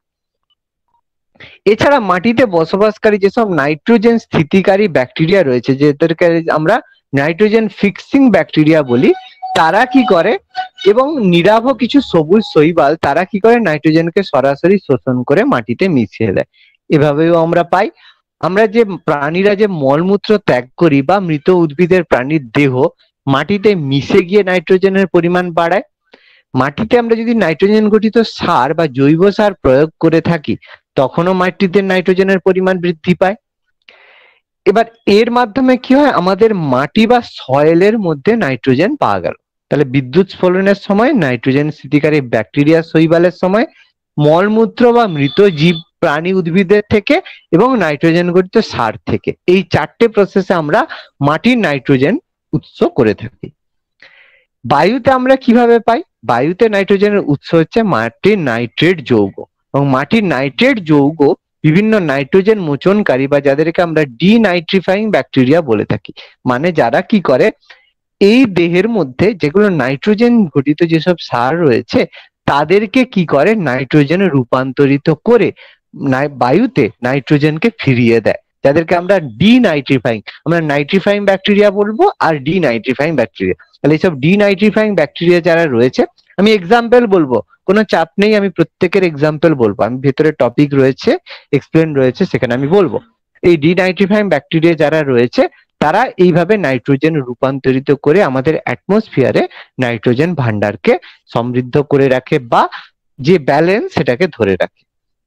এছাড়া মাটিতে বসবাসকারী যেসব নাইট্রোজেন স্থিতিকারী ব্যাকটেরিয়া রয়েছে, যেদেরকে আমরা নাইট্রোজেন ফিক্সিং ব্যাকটেরিয়া বলি, তারা কি করে, এবং নীলাভ কিছু সবুজ শৈবাল, তারা কি করে নাইট্রোজেনকে সরাসরি শোষণ করে মাটিতে মিশিয়ে দেয়। এভাবেও আমরা পাই। আমরা যে প্রাণীরা যে মলমূত্র ত্যাগ করি বা মৃত উদ্ভিদের প্রাণীর দেহ মাটিতে মিশে গিয়ে নাইট্রোজেনের পরিমাণ বাড়ায়। মাটিতে আমরা যদি নাইট্রোজেন গঠিত সার বা জৈব সার প্রয়োগ করে থাকি, তখনও মাটিতে নাইট্রোজেনের পরিমাণ বৃদ্ধি পায়। এবার এর মাধ্যমে কি হয়, আমাদের মাটি বা সয়েলের মধ্যে নাইট্রোজেন পাওয়া গেল। তাহলে বিদ্যুৎ স্ফলনের সময় নাইট্রোজেন স্থিতিকারী ব্যাকটেরিয়া, শৈবালের সময় মলমূত্র বা মৃত জীব প্রাণী উদ্ভিদের থেকে, এবং নাইট্রোজেন গঠিত সার থেকে। এই চারটে প্রসেসে আমরা মাটির নাইট্রোজেন উৎস করে থাকি। বায়ুতে আমরা কিভাবে পাই? বায়ুতে নাইট্রোজেনের উৎস হচ্ছে মাটির নাইট্রেট যৌগ, এবং মাটির নাইট্রেট যৌগ বিভিন্ন নাইট্রোজেন মোচনকারী বা যাদেরকে আমরা ডিনাইট্রিফাইং ব্যাকটেরিয়া বলে থাকি। মানে যারা কি করে, এই দেহের মধ্যে যেগুলো নাইট্রোজেন ঘটিত যেসব সার রয়েছে, তাদেরকে কি করে নাইট্রোজেনে রূপান্তরিত করে বায়ুতে নাইট্রোজেনকে ফিরিয়ে দেয়, যাদেরকে আমরা ডিনাইট্রিফাইং, আমরা নাইট্রিফাইং ব্যাকটেরিয়া বলবো আর ডিনাইট্রিফাইং ব্যাকটেরিয়া। তাহলে এইসব ডিনাইট্রিফাইং ব্যাকটেরিয়া যারা রয়েছে, আমি এক্সাম্পল বলবো, কোনো চাপ নেই, আমি প্রত্যেকের এক্সাম্পল বলবো। আমি ভেতরে টপিক রয়েছে, এক্সপ্লেন রয়েছে, সেখানে আমি বলবো। এই ডিনাইট্রিফাইং ব্যাকটেরিয়া যারা রয়েছে, তারা এইভাবে নাইট্রোজেন রূপান্তরিত করে আমাদের অ্যাটমসফিয়ারে নাইট্রোজেন ভান্ডারকে সমৃদ্ধ করে রাখে, বা যে ব্যালেন্স সেটাকে ধরে রাখে।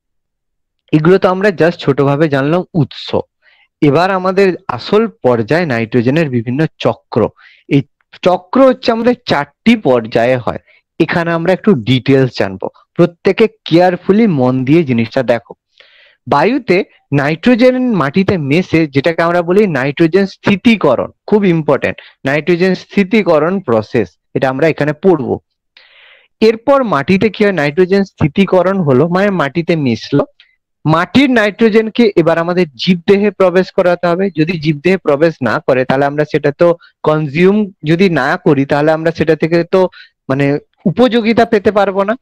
এগুলো তো আমরা জাস্ট ছোটভাবে জানলাম উৎস। এবার আমাদের আসল পর্যায়ে নাইট্রোজেনের বিভিন্ন চক্র। এই চক্র হচ্ছে আমাদের 4টি পর্যায়ে হয়। এখানে আমরা একটু ডিটেলস জানবো, প্রত্যেকে কেয়ারফুলি মন দিয়ে জিনিসটা দেখো। বায়ুতে নাইট্রোজেন মাটিতে মেশে, যেটাকে আমরা বলি নাইট্রোজেন স্থিতিকরণ, খুব ইম্পর্টেন্ট, নাইট্রোজেন স্থিতিকরণ প্রসেস, এটা আমরা এখানে পড়বো। এরপর মাটিতে কি হয়, নাইট্রোজেন স্থিতিকরণ হলো, মানে মাটিতে মিশলো। মাটির নাইট্রোজেনকে এবার আমাদের জীবদেহে প্রবেশ করাতে হবে। যদি জীবদেহে প্রবেশ না করে, তাহলে আমরা সেটা তো কনজিউম যদি না করি, তাহলে আমরা সেটা থেকে তো মানে উপযোগিতা পেতে পারবো না।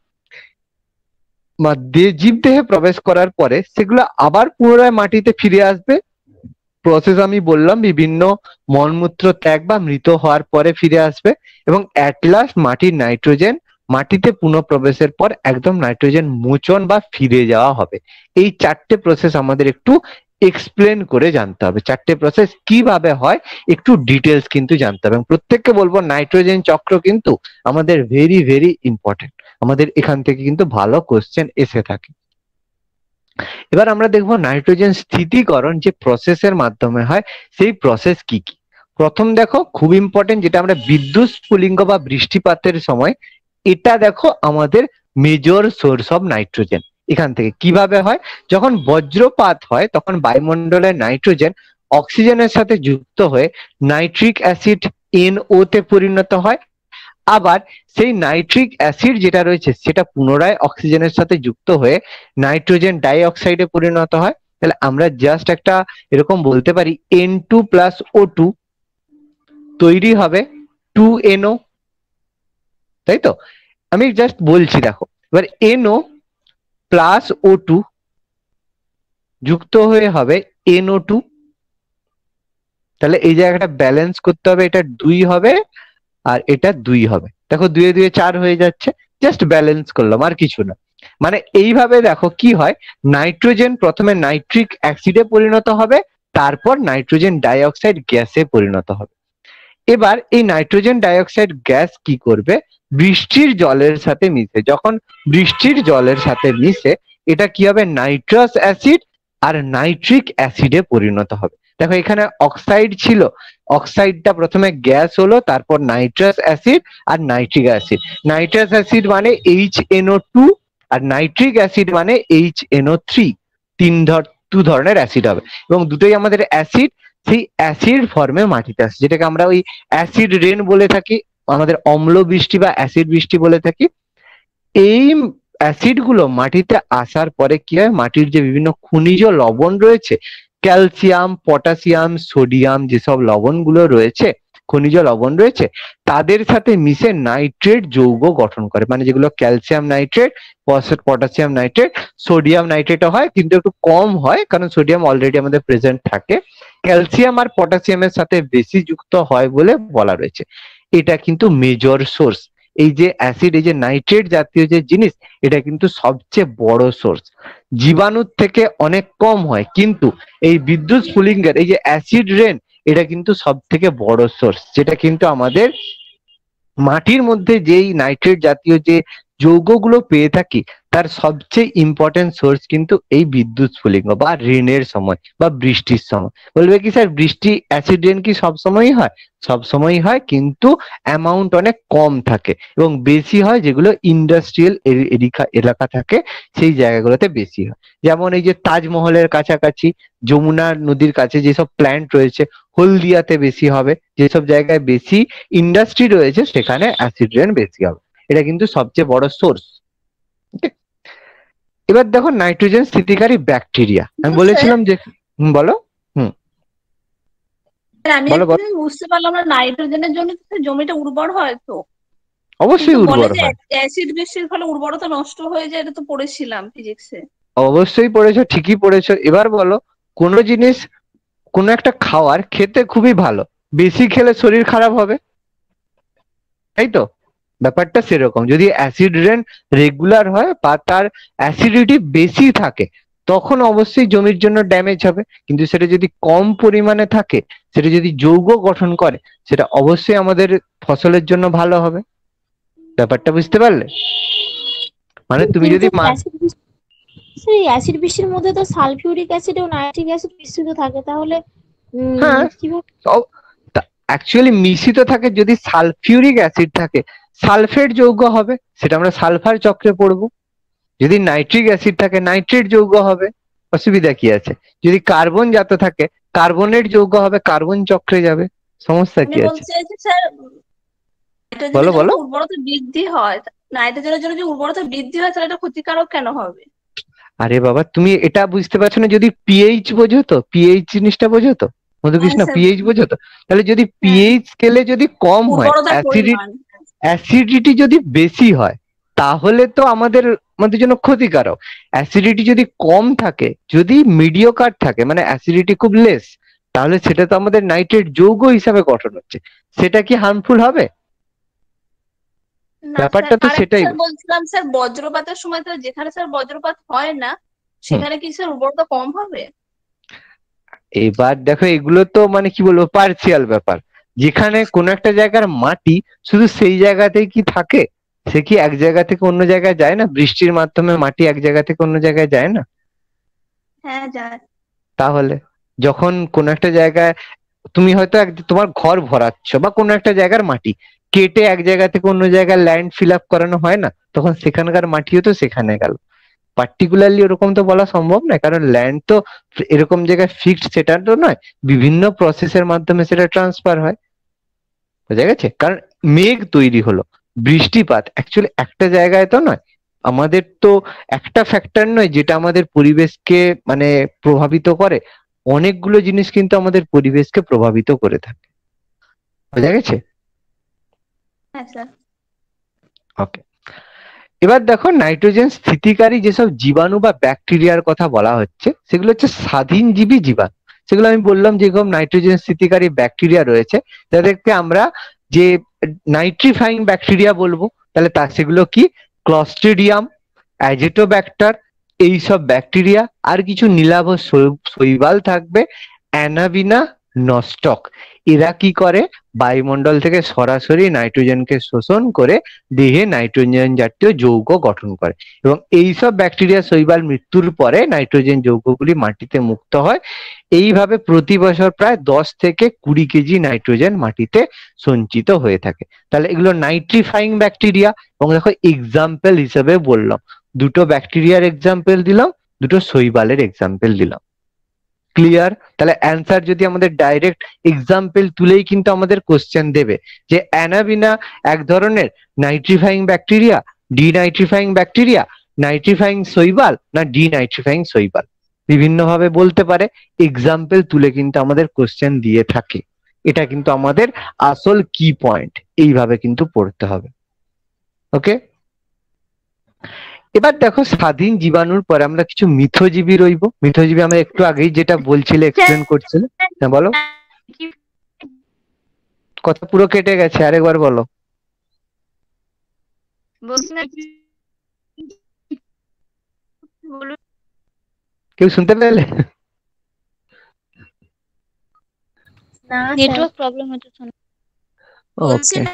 জীবদেহে প্রবেশ করার পরে সেগুলো আবার পুনরায় মাটিতে ফিরে আসবে, প্রসেস আমি বললাম বিভিন্ন মলমূত্র ত্যাগ বা মৃত হওয়ার পরে ফিরে আসবে এবং অ্যাট লাস্ট মাটির নাইট্রোজেন মাটিতে পুনঃপ্রবেশের পর একদম নাইট্রোজেন মোচন বা ফিরে যাওয়া হবে। এই চারটে প্রসেস আমাদের একটু এক্সপ্লেন করে জানতে হবে, চারটে প্রসেস কিভাবে হয় একটু ডিটেলস কিন্তু জানতে হবে। এবং প্রত্যেককে বলবো নাইট্রোজেন চক্র কিন্তু আমাদের ভেরি ভেরি ইম্পর্টেন্ট, আমাদের এখান থেকে কিন্তু ভালো কোশ্চেন এসে থাকে। এবার আমরা দেখবো নাইট্রোজেন স্থিতিকরণ যে প্রসেসের মাধ্যমে হয় সেই প্রসেস কি কি। প্রথম দেখো খুব ইম্পর্টেন্ট, যেটা আমরা বিদ্যুৎ স্ফুলিঙ্গ বা বৃষ্টিপাতের সময়, এটা দেখো আমাদের মেজর সোর্স অফ নাইট্রোজেন। এখান থেকে কিভাবে হয়, যখন বজ্রপাত হয় তখন বায়ুমণ্ডলের নাইট্রোজেন অক্সিজেনের সাথে যুক্ত হয়ে নাইট্রিক অ্যাসিড NO তে পরিণত হয়, আবার সেই নাইট্রিক অ্যাসিড যেটা রয়েছে সেটা পুনরায় অক্সিজেনের সাথে যুক্ত হয়ে নাইট্রোজেন ডাই অক্সাইডে পরিণত হয়। তাহলে আমরা জাস্ট একটা এরকম বলতে পারি N2 প্লাস O2 তৈরি হবে 2NO, তাই তো? আমি জাস্ট বলছি দেখো, এবার NO প্লাস O2 যুক্ত হয়ে হবে NO2, তাহলে এই জায়গাটা ব্যালেন্স করতে হবে, এটা 2 হবে আর এটা 2 হবে। দেখো 2 এ 2 4 হয়ে যাচ্ছে, জাস্ট ব্যালেন্স করলাম আর কিছু না। মানে এইভাবে দেখো কি হয়, নাইট্রোজেন প্রথমে নাইট্রিক অ্যাসিডে পরিণত হবে, তারপর নাইট্রোজেন ডাইঅক্সাইড গ্যাসে পরিণত হবে। এবার এই নাইট্রোজেন ডাইঅক্সাইড গ্যাস কি করবে, বৃষ্টির জলের সাথে মিশে, যখন বৃষ্টির জলের সাথে মিশে এটা কি হবে, নাইট্রাস অ্যাসিড আর নাইট্রিক অ্যাসিডে পরিণত হবে। দেখো এখানে অক্সাইড ছিল, অক্সাইডটা প্রথমে গ্যাস হলো, তারপর নাইট্রাস অ্যাসিড আর নাইট্রিক অ্যাসিড। নাইট্রাস অ্যাসিড মানে HNO2 আর নাইট্রিক অ্যাসিড মানে HNO3, দু ধরনের অ্যাসিড হবে এবং দুটোই আমাদের অ্যাসিড। সেই অ্যাসিড ফর্মে মাটিতে আসে, যেটাকে আমরা ওই অ্যাসিড রেন বলে থাকি, আমাদের অম্ল বৃষ্টি বা অ্যাসিড বৃষ্টি বলে থাকি। এই অ্যাসিড গুলো মাটিতে আসার পরে কি হয়, মাটির যে বিভিন্ন খনিজ লবণ রয়েছে, ক্যালসিয়াম, পটাশিয়াম, সোডিয়াম, যেসব লবণগুলো রয়েছে, খনিজ লবণ রয়েছে, তাদের সাথে মিশে নাইট্রেট যৌগ গঠন করে। মানে যেগুলো calcium nitrate, potassium nitrate, sodium নাইট্রেটও হয় কিন্তু একটু কম হয়, কারণ সোডিয়াম অলরেডি আমাদের প্রেজেন্ট থাকে। ক্যালসিয়াম আর পটাশিয়ামের সাথে বেশি যুক্ত হয় বলে বলা রয়েছে। এটা কিন্তু মেজর সোর্স, এই যে অ্যাসিড, এই যে নাইট্রেট জাতীয় যে জিনিস, এটা কিন্তু সবচেয়ে বড় সোর্স। জীবাণুর থেকে অনেক কম হয়, কিন্তু এই বিদ্যুৎ স্ফুলিঙ্গের এই যে অ্যাসিড রেন, এটা কিন্তু সব থেকে বড় সোর্স, যেটা কিন্তু আমাদের মাটির মধ্যে যেই নাইট্রেট জাতীয় যে যৌগগুলো পেয়ে থাকি তার সবচেয়ে ইম্পর্টেন্ট সোর্স কিন্তু এই বিদ্যুৎ স্ফুলিঙ্গ বা রেনের সময় বা বৃষ্টির সময়। বলবে কি স্যার বৃষ্টি অ্যাসিড রেন কি সব সময়ই হয়? সব সময়ই হয়, কিন্তু অ্যামাউন্ট অনেক কম থাকে এবং বেশি হয় যেগুলো ইন্ডাস্ট্রিয়াল এলাকা থাকে সেই জায়গাগুলোতে বেশি হয়। যেমন এই যে তাজমহলের কাছাকাছি, যমুনা নদীর কাছে যেসব প্ল্যান্ট রয়েছে, হলদিয়াতে বেশি হবে, যেসব জায়গায় বেশি ইন্ডাস্ট্রি রয়েছে সেখানে অ্যাসিড রেন বেশি হবে। এটা কিন্তু সবচেয়ে বড় সোর্স। এবার দেখো নাইট্রোজেন স্থিতিকারী ব্যাকটেরিয়া, আমি বলেছিলাম যে বলো। আমি বুঝতে পারলাম না, নাইট্রোজেনের জন্য জমিটা উর্বর হয় তো? অবশ্যই উর্বর হয়। অ্যাসিড বৃষ্টির ফলে উর্বরতা নষ্ট হয়ে যায়, এটা তো পড়েছিলাম ফিজিক্সে। অবশ্যই পড়েছো, ঠিকই পড়েছো। এবার বলো, কোন জিনিস, কোন একটা খাবার খেতে খুবই ভালো, বেশি খেলে শরীর খারাপ হবে, তাই তো? ব্যাপারটা সেরকম, যদি অ্যাসিড রেন রেগুলার হয় বা তার অ্যাসিডিটি বেশি থাকে তখন অবশ্যই জমির জন্য ড্যামেজ হবে, কিন্তু সেটা যদি কম পরিমাণে থাকে, সেটা যদি যৌগ গঠন করে, সেটা অবশ্যই আমাদের ফসলের জন্য ভালো হবে। ব্যাপারটা বুঝতে পারলে? মানে তুমি যদি অ্যাসিড বৃষ্টির মধ্যে তো সালফিউরিক অ্যাসিড ও নাইট্রিক অ্যাসিড মিশ্রিত থাকে, তাহলে অ্যাকচুয়ালি মিশ্রিত থাকে। যদি সালফিউরিক অ্যাসিড থাকে সালফেট যৌগ হবে, সেটা আমরা সালফার চক্রে পড়বো। যদি নাইট্রিক অ্যাসিড থাকে নাইট্রেট যৌগ হবে, অসুবিধা কি আছে? যদি কার্বন জাত থাকে কার্বনেট যৌগ হবে, কার্বন চক্রে যাবে, সমস্যা কি আছে? বলো বলো। উর্বরতা বৃদ্ধি হয়, নাইট্রোজেনের জন্য যে উর্বরতা বৃদ্ধি হয় তাহলে এটা ক্ষতিকারক কেন হবে? আরে বাবা, তুমি এটা বুঝতে পারছো না? যদি পিএইচ বোঝো তো, পিএইচ জিনিসটা বোঝো তো মধুকৃষ্ণ, পিএইচ বোঝো তো? তাহলে যদি পিএইচ স্কেলে যদি কম হয়, অ্যাসিডিটি যদি বেশি হয়, তাহলে তো আমাদের জন্য ক্ষতিকারক। অ্যাসিডিটি যদি কম থাকে, যদি মিডিওকার থাকে, মানে অ্যাসিডিটি খুব লেস, তাহলে সেটা তো আমাদের নাইট্রেট যৌগ হিসাবে গঠন হচ্ছে, সেটা কি হার্মফুল হবে? না ব্যাপারটা স্যার, তো আর সেটাই। স্যার বলছিলাম স্যার, বজ্রপাতের সময় তো যেখানে স্যার বজ্রপাত হয় না সেখানে কি স্যার উর্বরতা কম হবে? এবার দেখো, এগুলো তো মানে কি বলবো, পার্সিয়াল ব্যাপার। যেখানে কোন একটা জায়গার মাটি শুধু সেই জায়গাতেই কি থাকে, সে কি এক জায়গা থেকে অন্য জায়গায় যায় না? বৃষ্টির মাধ্যমে মাটি এক জায়গা থেকে অন্য জায়গায় যায় না? হ্যাঁ যায়। তাহলে যখন কোন একটা জায়গায় তুমি হয়তো তোমার ঘর ভরাচ্ছ বা কোন একটা জায়গার মাটি কেটে এক জায়গা থেকে অন্য জায়গায় ল্যান্ড ফিল আপ করানো হয় না, তখন সেখানকার মাটিও তো সেখানে গেল। পার্টিকুলারলি ওরকম তো বলা সম্ভব নয়, কারণ ল্যান্ড তো এরকম জায়গায় ফিক্সড সেটা তো নয়, বিভিন্ন প্রসেসের মাধ্যমে সেটা ট্রান্সফার হয়। বোঝা গেছে? কারণ মেঘ তৈরি হলো, বৃষ্টিপাত অ্যাকচুয়ালি একটা জায়গায় তো নয়, আমাদের তো একটা ফ্যাক্টর নয় যেটা আমাদের পরিবেশকে মানে প্রভাবিত করে, অনেকগুলো জিনিস কিন্তু আমাদের পরিবেশকে প্রভাবিত করে থাকে। বোঝা গেছে? হ্যাঁ স্যার। ওকে, এবার দেখো নাইট্রোজেন স্থিতিকারী যেসব জীবাণু বা ব্যাকটেরিয়ার কথা বলা হচ্ছে সেগুলো হচ্ছে স্বাধীনজীবী জীবাণু। সেগুলো আমি বললাম যেরকম নাইট্রোজেন স্থিতিকারী ব্যাকটেরিয়া রয়েছে যাদেরকে আমরা যে নাইট্রিফাইং ব্যাকটেরিয়া বলবো, তাহলে সেগুলো কি? ক্লস্ট্রিডিয়াম, অ্যাজেটোব্যাক্টার, এইসব ব্যাকটেরিয়া, আর কিছু নীলাভ শৈবাল থাকবে, অ্যানাবিনা, নস্টক। এরা কি করে? বায়ুমণ্ডল থেকে সরাসরি নাইট্রোজেনকে শোষণ করে দেহে নাইট্রোজেন জাতীয় যৌগ গঠন করে, এবং এইসব ব্যাকটেরিয়া শৈবাল মৃত্যুর পরে নাইট্রোজেন যৌগগুলি মাটিতে মুক্ত হয়। এইভাবে প্রতি বছর প্রায় 10 থেকে 20 কেজি নাইট্রোজেন মাটিতে সঞ্চিত হয়ে থাকে। তাহলে এগুলো নাইট্রিফাইং ব্যাকটেরিয়া। এবং দেখো এক্সাম্পল হিসেবে বললাম, দুটো ব্যাকটেরিয়ার এক্সাম্পল দিলাম, দুটো শৈবালের এক্সাম্পল দিলাম। ক্লিয়ার? তাহলে অ্যান্সার যদি আমাদের ডাইরেক্ট এক্সাম্পল তুলেই কিন্তু আমাদের কোশ্চেন দেবে যে অ্যানাবিনা এক ধরনের nitrifying bacteria, denitrifying bacteria, nitrifying শৈবাল না ডিনাইট্রিফাইং শৈবাল, বিভিন্ন ভাবে বলতে পারে। এক্সাম্পল তুলে কিন্তু আমাদের কোশ্চেন দিয়ে থাকে। এটা কিন্তু আমাদের আসল কি পয়েন্ট, এইভাবে কিন্তু পড়তে হবে। ওকে, এবার দেখো স্বাধীন জীবাণুর পরে আমরা কিছু মিথজীবী রইব। মিথজীবী আমরা একটু আগেই যেটা বলছিলে, এক্সপ্লেন করছিলে। হ্যাঁ বলো, কথা পুরো কেটে গেছে, আরেকবার বলো। কেউ শুনতে পেলে? না নেটওয়ার্ক প্রবলেম হচ্ছে। বলছি ওকে, না,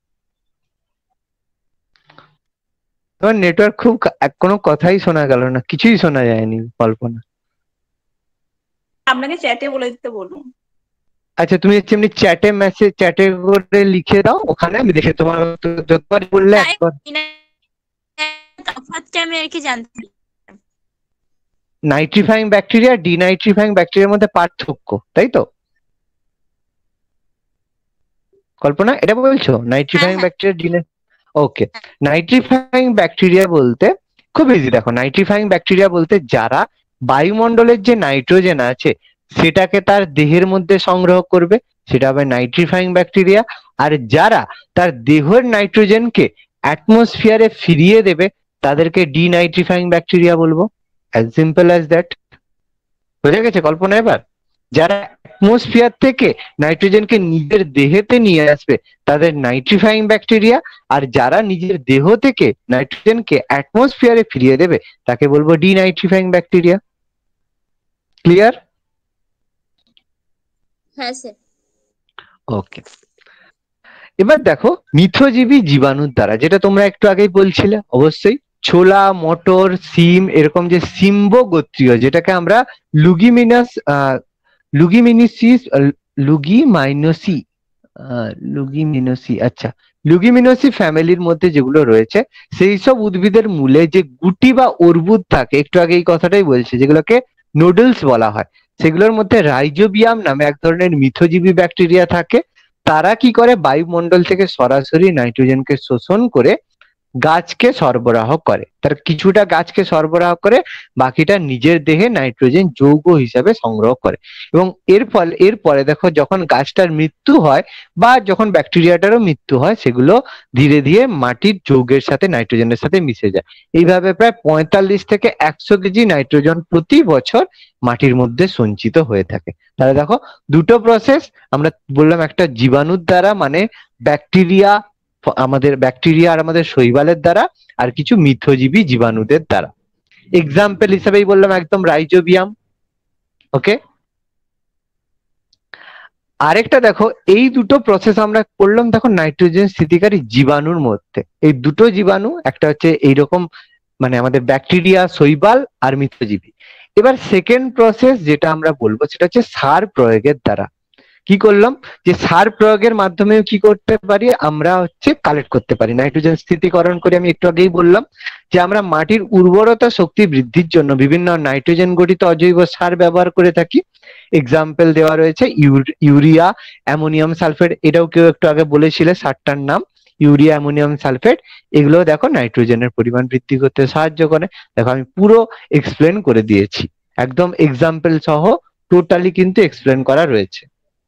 তোমার নেটওয়ার্ক খুব কোনো কথাই শোনা গেল না, কিছুই শোনা যায়নি কল্পনা। আপনাকে চ্যাটে বলে দিতে বলুন। আচ্ছা, তুমি হচ্ছে এমনি চ্যাটে মেসেজ চ্যাটে করে লিখে দাও, ওখানে আমি দেখে তোমার যতবার বললে একবার। তফাৎটা আমি আর কি জানতে চাই। নাইট্রিফাইং ব্যাকটেরিয়া ডিনাইট্রিফাইং ব্যাকটেরিয়ার মধ্যে পার্থক্য, তাই তো কল্পনা? এটা বলছো নাইট্রিফাইং হ্যাঁ। ব্যাকটেরিয়া ওকে, নাইট্রিফাইং ব্যাকটেরিয়া বলতে খুব ইজি। দেখো, নাইট্রিফাইং ব্যাকটেরিয়া বলতে যারা বায়ুমণ্ডলের যে নাইট্রোজেন আছে সেটাকে তার দেহের মধ্যে সংগ্রহ করবে, সেটা হবে নাইট্রিফাইং ব্যাকটেরিয়া। আর যারা তার দেহের নাইট্রোজেনকে অ্যাটমসফিয়ারে ফিরিয়ে দেবে তাদেরকে ডিনাইট্রিফাইং ব্যাকটেরিয়া বলবো। As simple as that. বুঝে গেছে কল্পনা? এবার যারা অ্যাটমসফিয়ার থেকে নাইট্রোজেনকে নিজের দেহেতে নিয়ে আসবে তাদের নাইট্রিফাইং ব্যাকটেরিয়া, আর যারা নিজের দেহ থেকে নাইট্রোজেনকে অ্যাটমসফিয়ারে ফিরিয়ে দেবে তাকে বলবো ডিনাইট্রিফাইং ব্যাকটেরিয়া। ক্লিয়ার? হ্যাঁ স্যার। ওকে, এবার দেখো মিথজীবী জীবাণুর দ্বারা, যেটা তোমরা একটু আগেই বলছিলে, অবশ্যই ছোলা, মটর, সিম, এরকম যে সিম্ব গোত্রীয়, যেটাকে আমরা লুগিমিনাস লুগিমিনিসিস লুগিমাইনোসি লুগিমিনোসি আচ্ছা লুগিমিনোসি ফ্যামিলির মধ্যে যেগুলো রয়েছে সেই সব উদ্ভিদের মূলে যে গুটি বা অর্বুদ থাকে, একটু আগে এই কথাটাই বলছে, যেগুলোকে নোডলস বলা হয়, সেগুলোর মধ্যে রাইজোবিয়াম নামে এক ধরনের মিথজীবী ব্যাকটেরিয়া থাকে। তারা কি করে? বায়ুমণ্ডল থেকে সরাসরি নাইট্রোজেনকে শোষণ করে গাছকে সরবরাহ করে, তার কিছুটা গাছকে সরবরাহ করে, বাকিটা নিজের দেহে নাইট্রোজেন যৌগ হিসাবে সংগ্রহ করে। এবং এরপরে দেখো যখন গাছটার মৃত্যু হয় বা যখন ব্যাকটেরিয়াটারও মৃত্যু হয়, সেগুলো ধীরে ধীরে মাটির যৌগের সাথে নাইট্রোজেনের সাথে মিশে যায়। এইভাবে প্রায় 45 থেকে 100 কেজি নাইট্রোজেন প্রতি বছর মাটির মধ্যে সঞ্চিত হয়ে থাকে। তাহলে দেখো দুটো প্রসেস আমরা বললাম, একটা জীবাণুর দ্বারা মানে ব্যাকটেরিয়া, আমাদের ব্যাকটেরিয়া আর আমাদের শৈবালের দ্বারা, আর কিছু মিথজীবী জীবাণুদের দ্বারা। এক্সাম্পল হিসেবেই বললাম একদম রাইজোবিয়াম। ওকে, আরেকটা দেখো, এই দুটো প্রসেস আমরা করলাম দেখো নাইট্রোজেন স্থিতিকারী জীবাণুর মধ্যে। এই দুটো জীবাণু, একটা হচ্ছে এইরকম মানে আমাদের ব্যাকটেরিয়া, শৈবাল আর মিথজীবী। এবার সেকেন্ড প্রসেস যেটা আমরা বলবো সেটা হচ্ছে সার প্রয়োগের দ্বারা। কি করলাম, যে সার প্রয়োগের মাধ্যমেও কি করতে পারি, আমরা হচ্ছে কালেক্ট করতে পারি নাইট্রোজেন স্থিতিকরণ করে। আমি একটু আগেই বললাম যে আমরা মাটির উর্বরতা শক্তি বৃদ্ধির জন্য বিভিন্ন নাইট্রোজেন গঠিত অজৈব সার ব্যবহার করে থাকি। এক্সাম্পল দেওয়া রয়েছে ইউরিয়া, অ্যামোনিয়াম সালফেট, এটাও কেউ একটু আগে বলেছিলে সারটার নাম ইউরিয়া, অ্যামোনিয়াম সালফেট। এগুলো দেখো নাইট্রোজেনের পরিমাণ বৃদ্ধি করতে সাহায্য করে। দেখো আমি পুরো এক্সপ্লেন করে দিয়েছি, একদম এক্সাম্পল সহ টোটালি কিন্তু এক্সপ্লেন করা রয়েছে।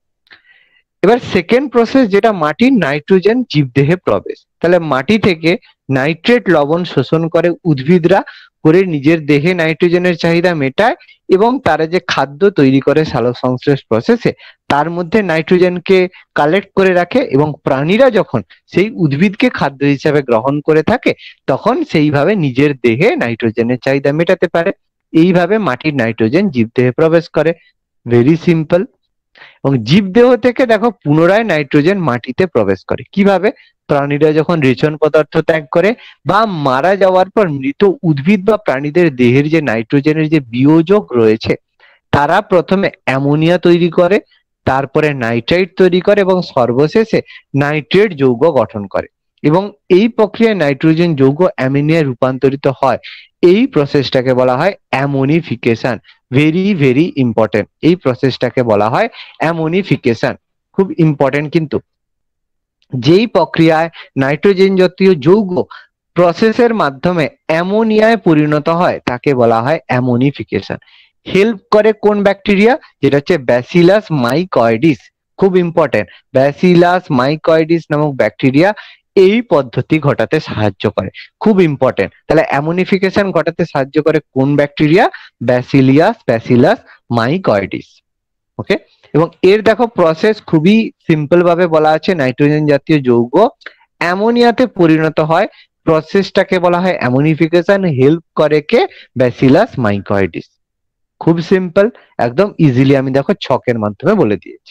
এবার সেকেন্ড প্রসেস যেটা মাটির নাইট্রোজেন জীবদেহে প্রবেশ। তাহলে মাটি থেকে নাইট্রেট লবণ শোষণ করে উদ্ভিদরা, করে নিজের দেহে নাইট্রোজেনের চাহিদা মেটায়, এবং তারা যে খাদ্য তৈরি করে সালোক সংশ্লেষ প্রসেসে, তার মধ্যে নাইট্রোজেনকে কালেক্ট করে রাখে, এবং প্রাণীরা যখন সেই উদ্ভিদকে খাদ্য হিসাবে গ্রহণ করে থাকে, তখন সেইভাবে নিজের দেহে নাইট্রোজেনের চাহিদা মেটাতে পারে। এইভাবে মাটির নাইট্রোজেন জীবদেহে প্রবেশ করে। Very simple. এবং জীবদেহ থেকে দেখো পুনরায় নাইট্রোজেন মাটিতে প্রবেশ করে কিভাবে, প্রাণীরা যখন রেচন পদার্থ ত্যাগ করে বা মারা যাওয়ার পর মৃত উদ্ভিদ বা প্রাণীদের দেহের যে নাইট্রোজেনের যে বিয়োজক রয়েছে, তারা প্রথমে অ্যামোনিয়া তৈরি করে, তারপরে নাইট্রাইট তৈরি করে, এবং সর্বশেষে নাইট্রেট যৌগ গঠন করে। এবং এই প্রক্রিয়ায় নাইট্রোজেন যৌগ অ্যামোনিয়ায় রূপান্তরিত হয়। এই প্রসেসটাকে বলা হয় অ্যামোনিফিকেশন। ভেরি ভেরি ইম্পর্টেন্ট, এই প্রসেসটাকে বলা হয় অ্যামোনিফিকেশন। খুব ইম্পর্টেন্ট কিন্তু। যেই প্রক্রিয়ায় নাইট্রোজেন জাতীয় যৌগ প্রসেসের মাধ্যমে অ্যামোনিয়ায় পরিণত হয় তাকে বলা হয় অ্যামোনিফিকেশন। হেল্প করে কোন ব্যাকটেরিয়া, যেটা হচ্ছে ব্যাসিলাস মাইকয়েডিস। খুব ইম্পর্টেন্ট, ব্যাসিলাস মাইকয়েডিস নামক ব্যাকটেরিয়া এই পদ্ধতি ঘটাতে সাহায্য করে। খুব ইম্পর্টেন্ট। তাহলে অ্যামোনিফিকেশন ঘটাতে সাহায্য করে কোন ব্যাকটেরিয়া, ব্যাসিলাস মাইকয়েডিস। ওকে, এবং এর দেখো প্রসেস খুবই সিম্পল ভাবে বলা আছে, নাইট্রোজেন জাতীয় যৌগ অ্যামোনিয়াতে পরিণত হয়, প্রসেসটাকে বলা হয় অ্যামোনিফিকেশন। হেল্প করে কে, ব্যাসিলাস মাইকয়েডিস। খুব সিম্পল, একদম ইজিলি আমি দেখো ছকের মাধ্যমে বলে দিয়েছি।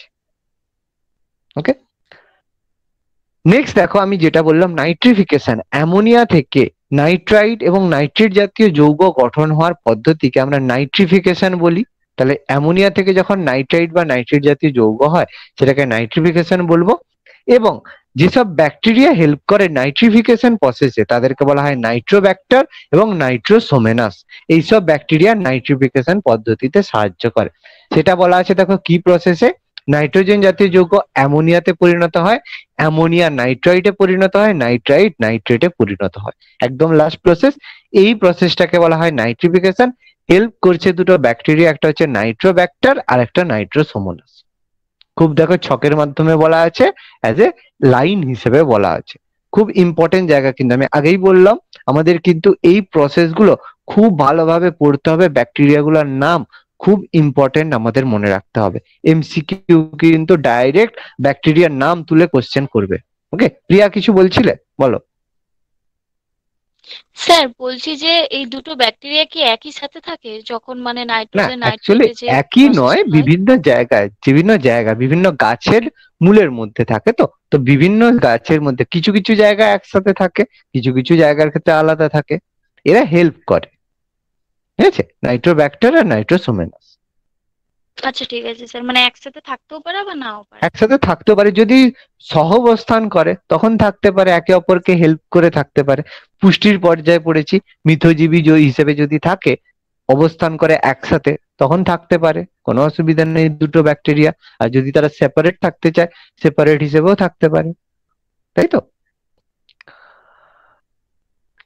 ওকে, নেক্সট দেখো আমি যেটা বললাম নাইট্রিফিকেশন, অ্যামোনিয়া থেকে নাইট্রাইট এবং নাইট্রেট জাতীয় যৌগ গঠন হওয়ার পদ্ধতিকে আমরা নাইট্রিফিকেশন বলি। তাহলে অ্যামোনিয়া থেকে যখন নাইট্রাইট বা নাইট্রেট জাতীয় যৌগ হয় সেটাকে নাইট্রিফিকেশন বলবো। এবং যেসব ব্যাকটেরিয়া হেল্প করে নাইট্রিফিকেশন প্রসেসে তাদেরকে বলা হয় নাইট্রোব্যাক্টার এবং নাইট্রোসোমেনাস। এইসব ব্যাকটেরিয়া নাইট্রিফিকেশন পদ্ধতিতে সাহায্য করে। সেটা বলা আছে দেখো কি প্রসেসে, নাইট্রোজেন জাতীয় যৌগ অ্যামোনিয়াতে পরিণত হয়, অ্যামোনিয়া নাইট্রাইটে পরিণত হয়, নাইট্রাইট নাইট্রেটে পরিণত হয়। একদম লাস্ট প্রসেস, এই প্রসেসটাকে বলা হয় নাইট্রিফিকেশন। হেল্প করছে দুটো ব্যাকটেরিয়া, একটা হচ্ছে নাইট্রোব্যাক্টার আর একটা নাইট্রোসোমোনাস। খুব দেখো ছকের মাধ্যমে বলা আছে, অ্যাজ এ লাইন হিসেবে বলা আছে। খুব ইম্পর্টেন্ট জায়গা, কিন্তু আমি আগেই বললাম আমাদের কিন্তু এই প্রসেসগুলো খুব ভালোভাবে পড়তে হবে। ব্যাকটেরিয়া গুলোর নাম খুব ইম্পর্টেন্ট, আমাদের মনে রাখতে হবে। এমসিকিউ কিন্তু ডাইরেক্ট ব্যাকটেরিয়ার নাম তুলে কোশ্চেন করবে। ওকে, প্রিয়া কিছু বলছিলে, বলো। স্যার বলছি যে এই দুটো ব্যাকটেরিয়া কি একই সাথে থাকে যখন মানে না, নাইট্রোজেন অ্যাকচুয়ালি নাইট্রেটে যে একই নয়, প্রসেসটা হয়? বিভিন্ন জায়গায় বিভিন্ন গাছের মূলের মধ্যে থাকে। তো তো বিভিন্ন গাছের মধ্যে কিছু কিছু জায়গায় একসাথে থাকে, কিছু কিছু জায়গার ক্ষেত্রে আলাদা থাকে। এরা হেল্প করে, ঠিক আছে, নাইট্রোব্যাক্টার আর নাইট্রোসোমেনাস। আচ্ছা ঠিক আছে স্যার, মানে একসাথে থাকতেও পারে বা নাও পারে। একসাথে থাকতে পারে, যদি সহাবস্থান করে তখন থাকতে পারে, একে অপরকে হেল্প করে থাকতে পারে। পুষ্টির পর্যায়ে পড়েছি, মিথজীবী হিসেবে যদি থাকে, অবস্থান করে একসাথে, তখন থাকতে পারে, কোনো অসুবিধা নেই দুটো ব্যাকটেরিয়া। আর যদি তারা সেপারেট থাকতে চায়, সেপারেট হিসেবেও থাকতে পারে, তাই তো।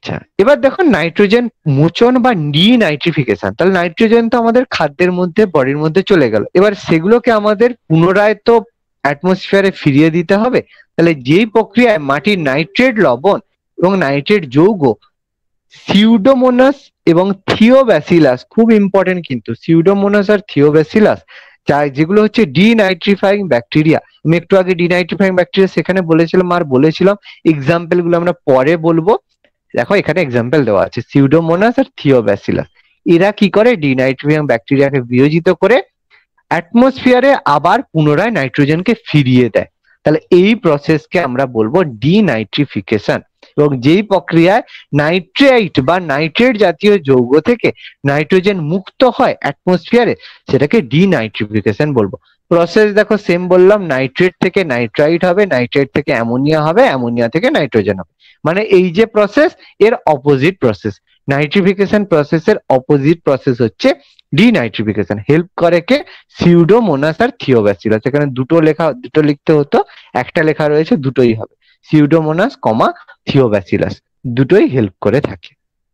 আচ্ছা, এবার দেখো নাইট্রোজেন মোচন বা ডিনাইট্রিফিকেশন। তাহলে নাইট্রোজেন তো আমাদের খাদ্যের মধ্যে বডির মধ্যে চলে গেল, এবার সেগুলোকে আমাদের পুনরায় তো অ্যাটমসফিয়ারে ফিরিয়ে দিতে হবে। তাহলে যেই প্রক্রিয়ায় মাটির নাইট্রেট লবণ এবং নাইট্রেট যৌগ সিউডোমোনাস এবং থিওব্যাসিলাস, খুব ইম্পর্টেন্ট কিন্তু সিউডোমোনাস আর থিওব্যাসিলাস, যেগুলো হচ্ছে ডিনাইট্রিফাইং ব্যাকটেরিয়া। আমি একটু আগে ডিনাইট্রিফাইং ব্যাকটেরিয়া সেখানে বলেছিলাম আর বলেছিলাম এক্সাম্পল গুলো আমরা পরে বলবো। দেখো এখানে এক্সাম্পল দেওয়া আছে সিউডোমোনাস আর থিওব্যাসিলাস। এরা কি করে ডিনাইট্রিফাইং ব্যাকটেরিয়াকে বিয়োজিত করে অ্যাটমসফিয়ারে আবার পুনরায় নাইট্রোজেনকে ফিরিয়ে দেয়। তাহলে এই প্রসেসকে আমরা বলবো ডিনাইট্রিফিকেশন। এবং যেই প্রক্রিয়ায় নাইট্রেট বা নাইট্রেট জাতীয় যৌগ থেকে নাইট্রোজেন মুক্ত হয় অ্যাটমসফিয়ারে, সেটাকে ডিনাইট্রিফিকেশন বলবো। প্রসেস দেখো সেম বললাম, নাইট্রেট থেকে নাইট্রাইট হবে, নাইট্রেট থেকে অ্যামোনিয়া হবে, অ্যামোনিয়া থেকে নাইট্রোজেন হবে। মানে এই যে প্রসেস, এর অপোজিট প্রসেস। নাইট্রিফিকেশন প্রসেসের অপোজিট প্রসেস হচ্ছে ডিনাইট্রিফিকেশন। হেল্প করে কে? সিউডোমোনাস আর থিওব্যাসিলাস। এখানে দুটো লিখতে হতো, একটা লেখা রয়েছে, দুটোই হবে সিউডোমোনাস কমা থিওব্যাসিলাস, দুটোই হেল্প করে থাকে।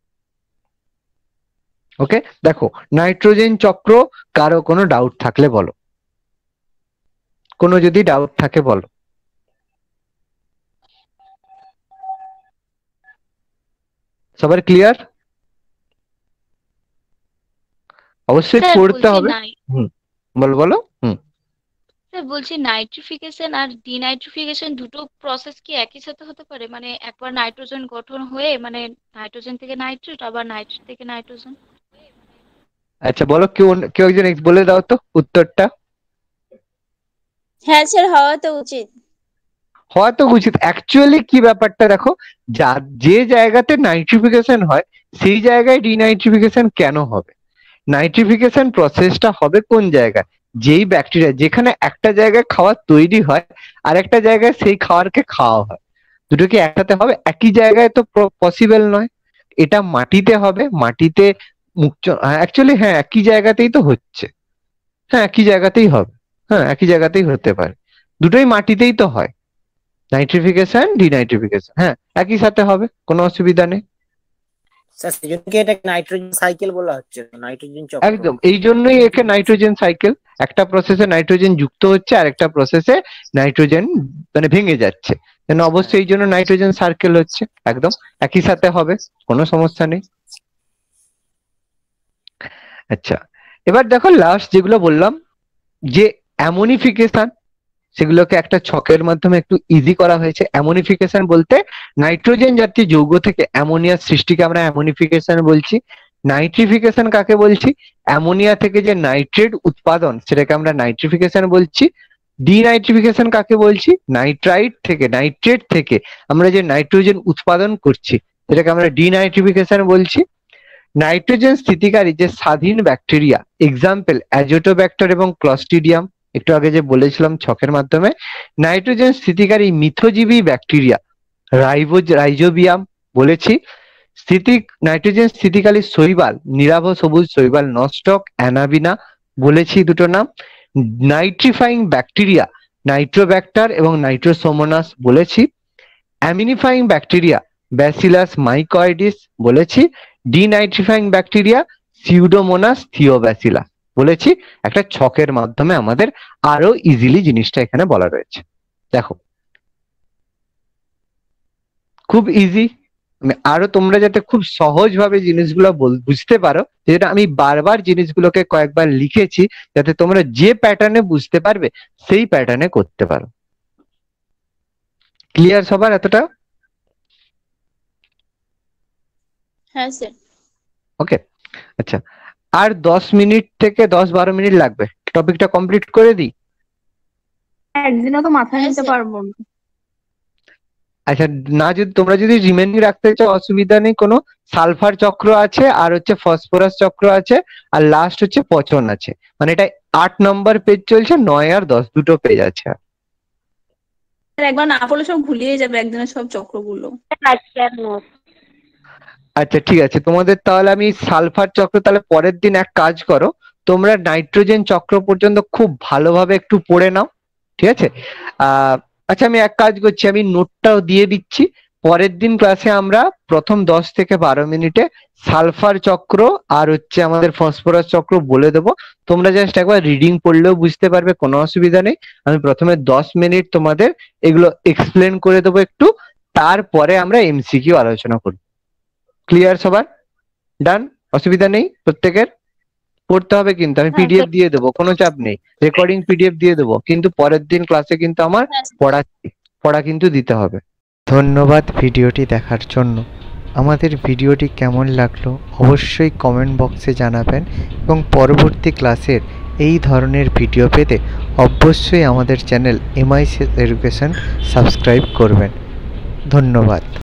ওকে, দেখো নাইট্রোজেন চক্র, কারো কোনো ডাউট থাকলে বলো, কোনো যদি ডাউট থাকে বলো। সবার ক্লিয়ার? অবশ্যই স্যার পড়তে বলছি হবে। বলো বলো। স্যার বলছি নাইট্রিফিকেশন আর ডিনাইট্রিফিকেশন দুটো প্রসেস কি একই সাথে হতে পারে? মানে একবার নাইট্রোজেন গঠন হয়ে মানে নাইট্রোজেন থেকে নাইট্রেট, আবার নাইট্রেট থেকে নাইট্রোজেন। আচ্ছা বলো, কেউ কেউ একজন বলে দাও তো উত্তরটা। হ্যাঁ স্যার, হওয়া তো উচিত। হওয়া তো উচিত। অ্যাকচুয়ালি কি ব্যাপারটা দেখো, যে জায়গাতে নাইট্রিফিকেশন হয় সেই জায়গায় ডিনাইট্রিফিকেশন কেন হবে? নাইট্রিফিকেশন প্রসেসটা হবে কোন জায়গায়? যেই ব্যাকটেরিয়া, যেখানে একটা জায়গায় খাবার তৈরি হয় আর একটা জায়গায় সেই খাবারকে খাওয়া হয়, দুটো কি একসাথে হবে? একই জায়গায় তো পসিবল নয়। এটা মাটিতে হবে, মাটিতে অ্যাকচুয়ালি হ্যাঁ একই জায়গাতেই তো হচ্ছে, হ্যাঁ একই জায়গাতেই হবে, হ্যাঁ একই জায়গাতেই হতে পারে, দুটোই মাটিতেই তো হয়। নাইট্রিফিকেশন ডিনাইট্রিফিকেশন হ্যাঁ একই সাথে হবে, কোনো অসুবিধা নেই। স্যার সেজন্য কি এটা নাইট্রোজেন সাইকেল বলা হচ্ছে, নাইট্রোজেন চক্র? একদম, এই জন্যই একে নাইট্রোজেন সাইকেল। একটা প্রসেসে নাইট্রোজেন যুক্ত হচ্ছে আর একটা প্রসেসে নাইট্রোজেন মানে ভেঙে যাচ্ছে, অবশ্যই এই জন্য নাইট্রোজেন সার্কেল হচ্ছে। একদম একই সাথে হবে, কোনো সমস্যা নেই। আচ্ছা, এবার দেখো লাস্ট যেগুলো বললাম যে অ্যামোনিফিকেশন, সেগুলোকে একটা ছকের মাধ্যমে একটু ইজি করা হয়েছে। অ্যামোনিফিকেশন বলতে নাইট্রোজেন জাতীয় যৌগ থেকে অ্যামোনিয়ার সৃষ্টিকে আমরা অ্যামোনিফিকেশন বলছি। নাইট্রিফিকেশন কাকে বলছি? অ্যামোনিয়া থেকে যে নাইট্রেট উৎপাদন সেটাকে আমরা নাইট্রিফিকেশন বলছি। ডিনাইট্রিফিকেশন কাকে বলছি? নাইট্রেট থেকে আমরা যে নাইট্রোজেন উৎপাদন করছি সেটাকে আমরা ডিনাইট্রিফিকেশন বলছি। নাইট্রোজেন স্থিতিকারী যে স্বাধীন ব্যাকটেরিয়া, এক্সাম্পল অ্যাজোটোব্যাক্টর এবং ক্লস্ট্রিডিয়াম, একটু আগে যে বলেছিলাম ছকের মাধ্যমে। নাইট্রোজেন স্থিতিকারী মিথজীবী ব্যাকটেরিয়া রাইজোবিয়াম বলেছি। নাইট্রোজেন স্থিতিকারী শৈবাল, নীলাভ সবুজ শৈবাল নস্টক অ্যানাবিনা বলেছি দুটো নাম। নাইট্রিফাইং ব্যাকটেরিয়া নাইট্রোব্যাক্টার এবং নাইট্রোসোমোনাস বলেছি। অ্যামিনিফাইং ব্যাকটেরিয়া ব্যাসিলাস মাইকয়েডিস বলেছি। ডিনাইট্রিফাইং ব্যাকটেরিয়া সিউডোমোনাস থিওব্যাসিলাস বলেছি। একটা ছকের মাধ্যমে আমাদের আরো ইজিলি জিনিসটা এখানে বলা রয়েছে। দেখো খুব ইজি, আরো তোমরা যাতে খুব সহজ ভাবে জিনিসগুলো বুঝতে পারো, যেটা আমি বারবার জিনিসগুলোকে কয়েকবার লিখেছি যাতে তোমরা যে প্যাটার্নে বুঝতে পারবে সেই প্যাটার্নে করতে পারো। ক্লিয়ার সবার এতটা? হ্যাঁ স্যার। ওকে, আচ্ছা আর 10 মিনিট থেকে 10-12 মিনিট লাগবে, টপিকটা কমপ্লিট করে দিই। একদিনও তো মাথায় নিতে পারবো না। আচ্ছা না, যদি তোমরা যদি রিমেনিং রাখতে চাও অসুবিধা নেই কোনো। সালফার চক্র আছে আর হচ্ছে ফসফরাস চক্র আছে আর লাস্ট হচ্ছে পচন আছে। মানে এটা 8 নম্বর পেজ চলছে, 9 আর 10 দুটো পেজ আছে। একবার না পড়লে সব ভুলিয়ে যাবে একদিনের সব চক্রগুলো। আচ্ছা ঠিক আছে, তোমাদের তাহলে আমি সালফার চক্র তাহলে পরের দিন এক কাজ করো, তোমরা নাইট্রোজেন চক্র পর্যন্ত খুব ভালোভাবে একটু পড়ে নাও, ঠিক আছে? আচ্ছা আমি এক কাজ করছি, আমি নোটটাও দিয়ে দিচ্ছি, পরের দিন ক্লাসে আমরা প্রথম 10 থেকে 12 মিনিটে সালফার চক্র আর হচ্ছে আমাদের ফসফরাস চক্র বলে দেবো। তোমরা জাস্ট একবার রিডিং পড়লেও বুঝতে পারবে, কোনো অসুবিধা নেই। আমি প্রথমে 10 মিনিট তোমাদের এগুলো এক্সপ্লেন করে দেবো একটু, তারপরে আমরা এমসিকিউ আলোচনা করব। ক্লিয়ার সবার? ডান? অসুবিধা নেই প্রত্যেকের? পড়তে হবে কিন্তু, আমি পিডিএফ দিয়ে দেবো, কোনো চাপ নেই, রেকর্ডিং পিডিএফ দিয়ে দেবো, কিন্তু পরের দিন ক্লাসে কিন্তু আমার পড়া কিন্তু দিতে হবে। ধন্যবাদ ভিডিওটি দেখার জন্য। আমাদের ভিডিওটি কেমন লাগলো অবশ্যই কমেন্ট বক্সে জানাবেন এবং পরবর্তী ক্লাসের এই ধরনের ভিডিও পেতে অবশ্যই আমাদের চ্যানেল MICS এডুকেশন সাবস্ক্রাইব করবেন। ধন্যবাদ।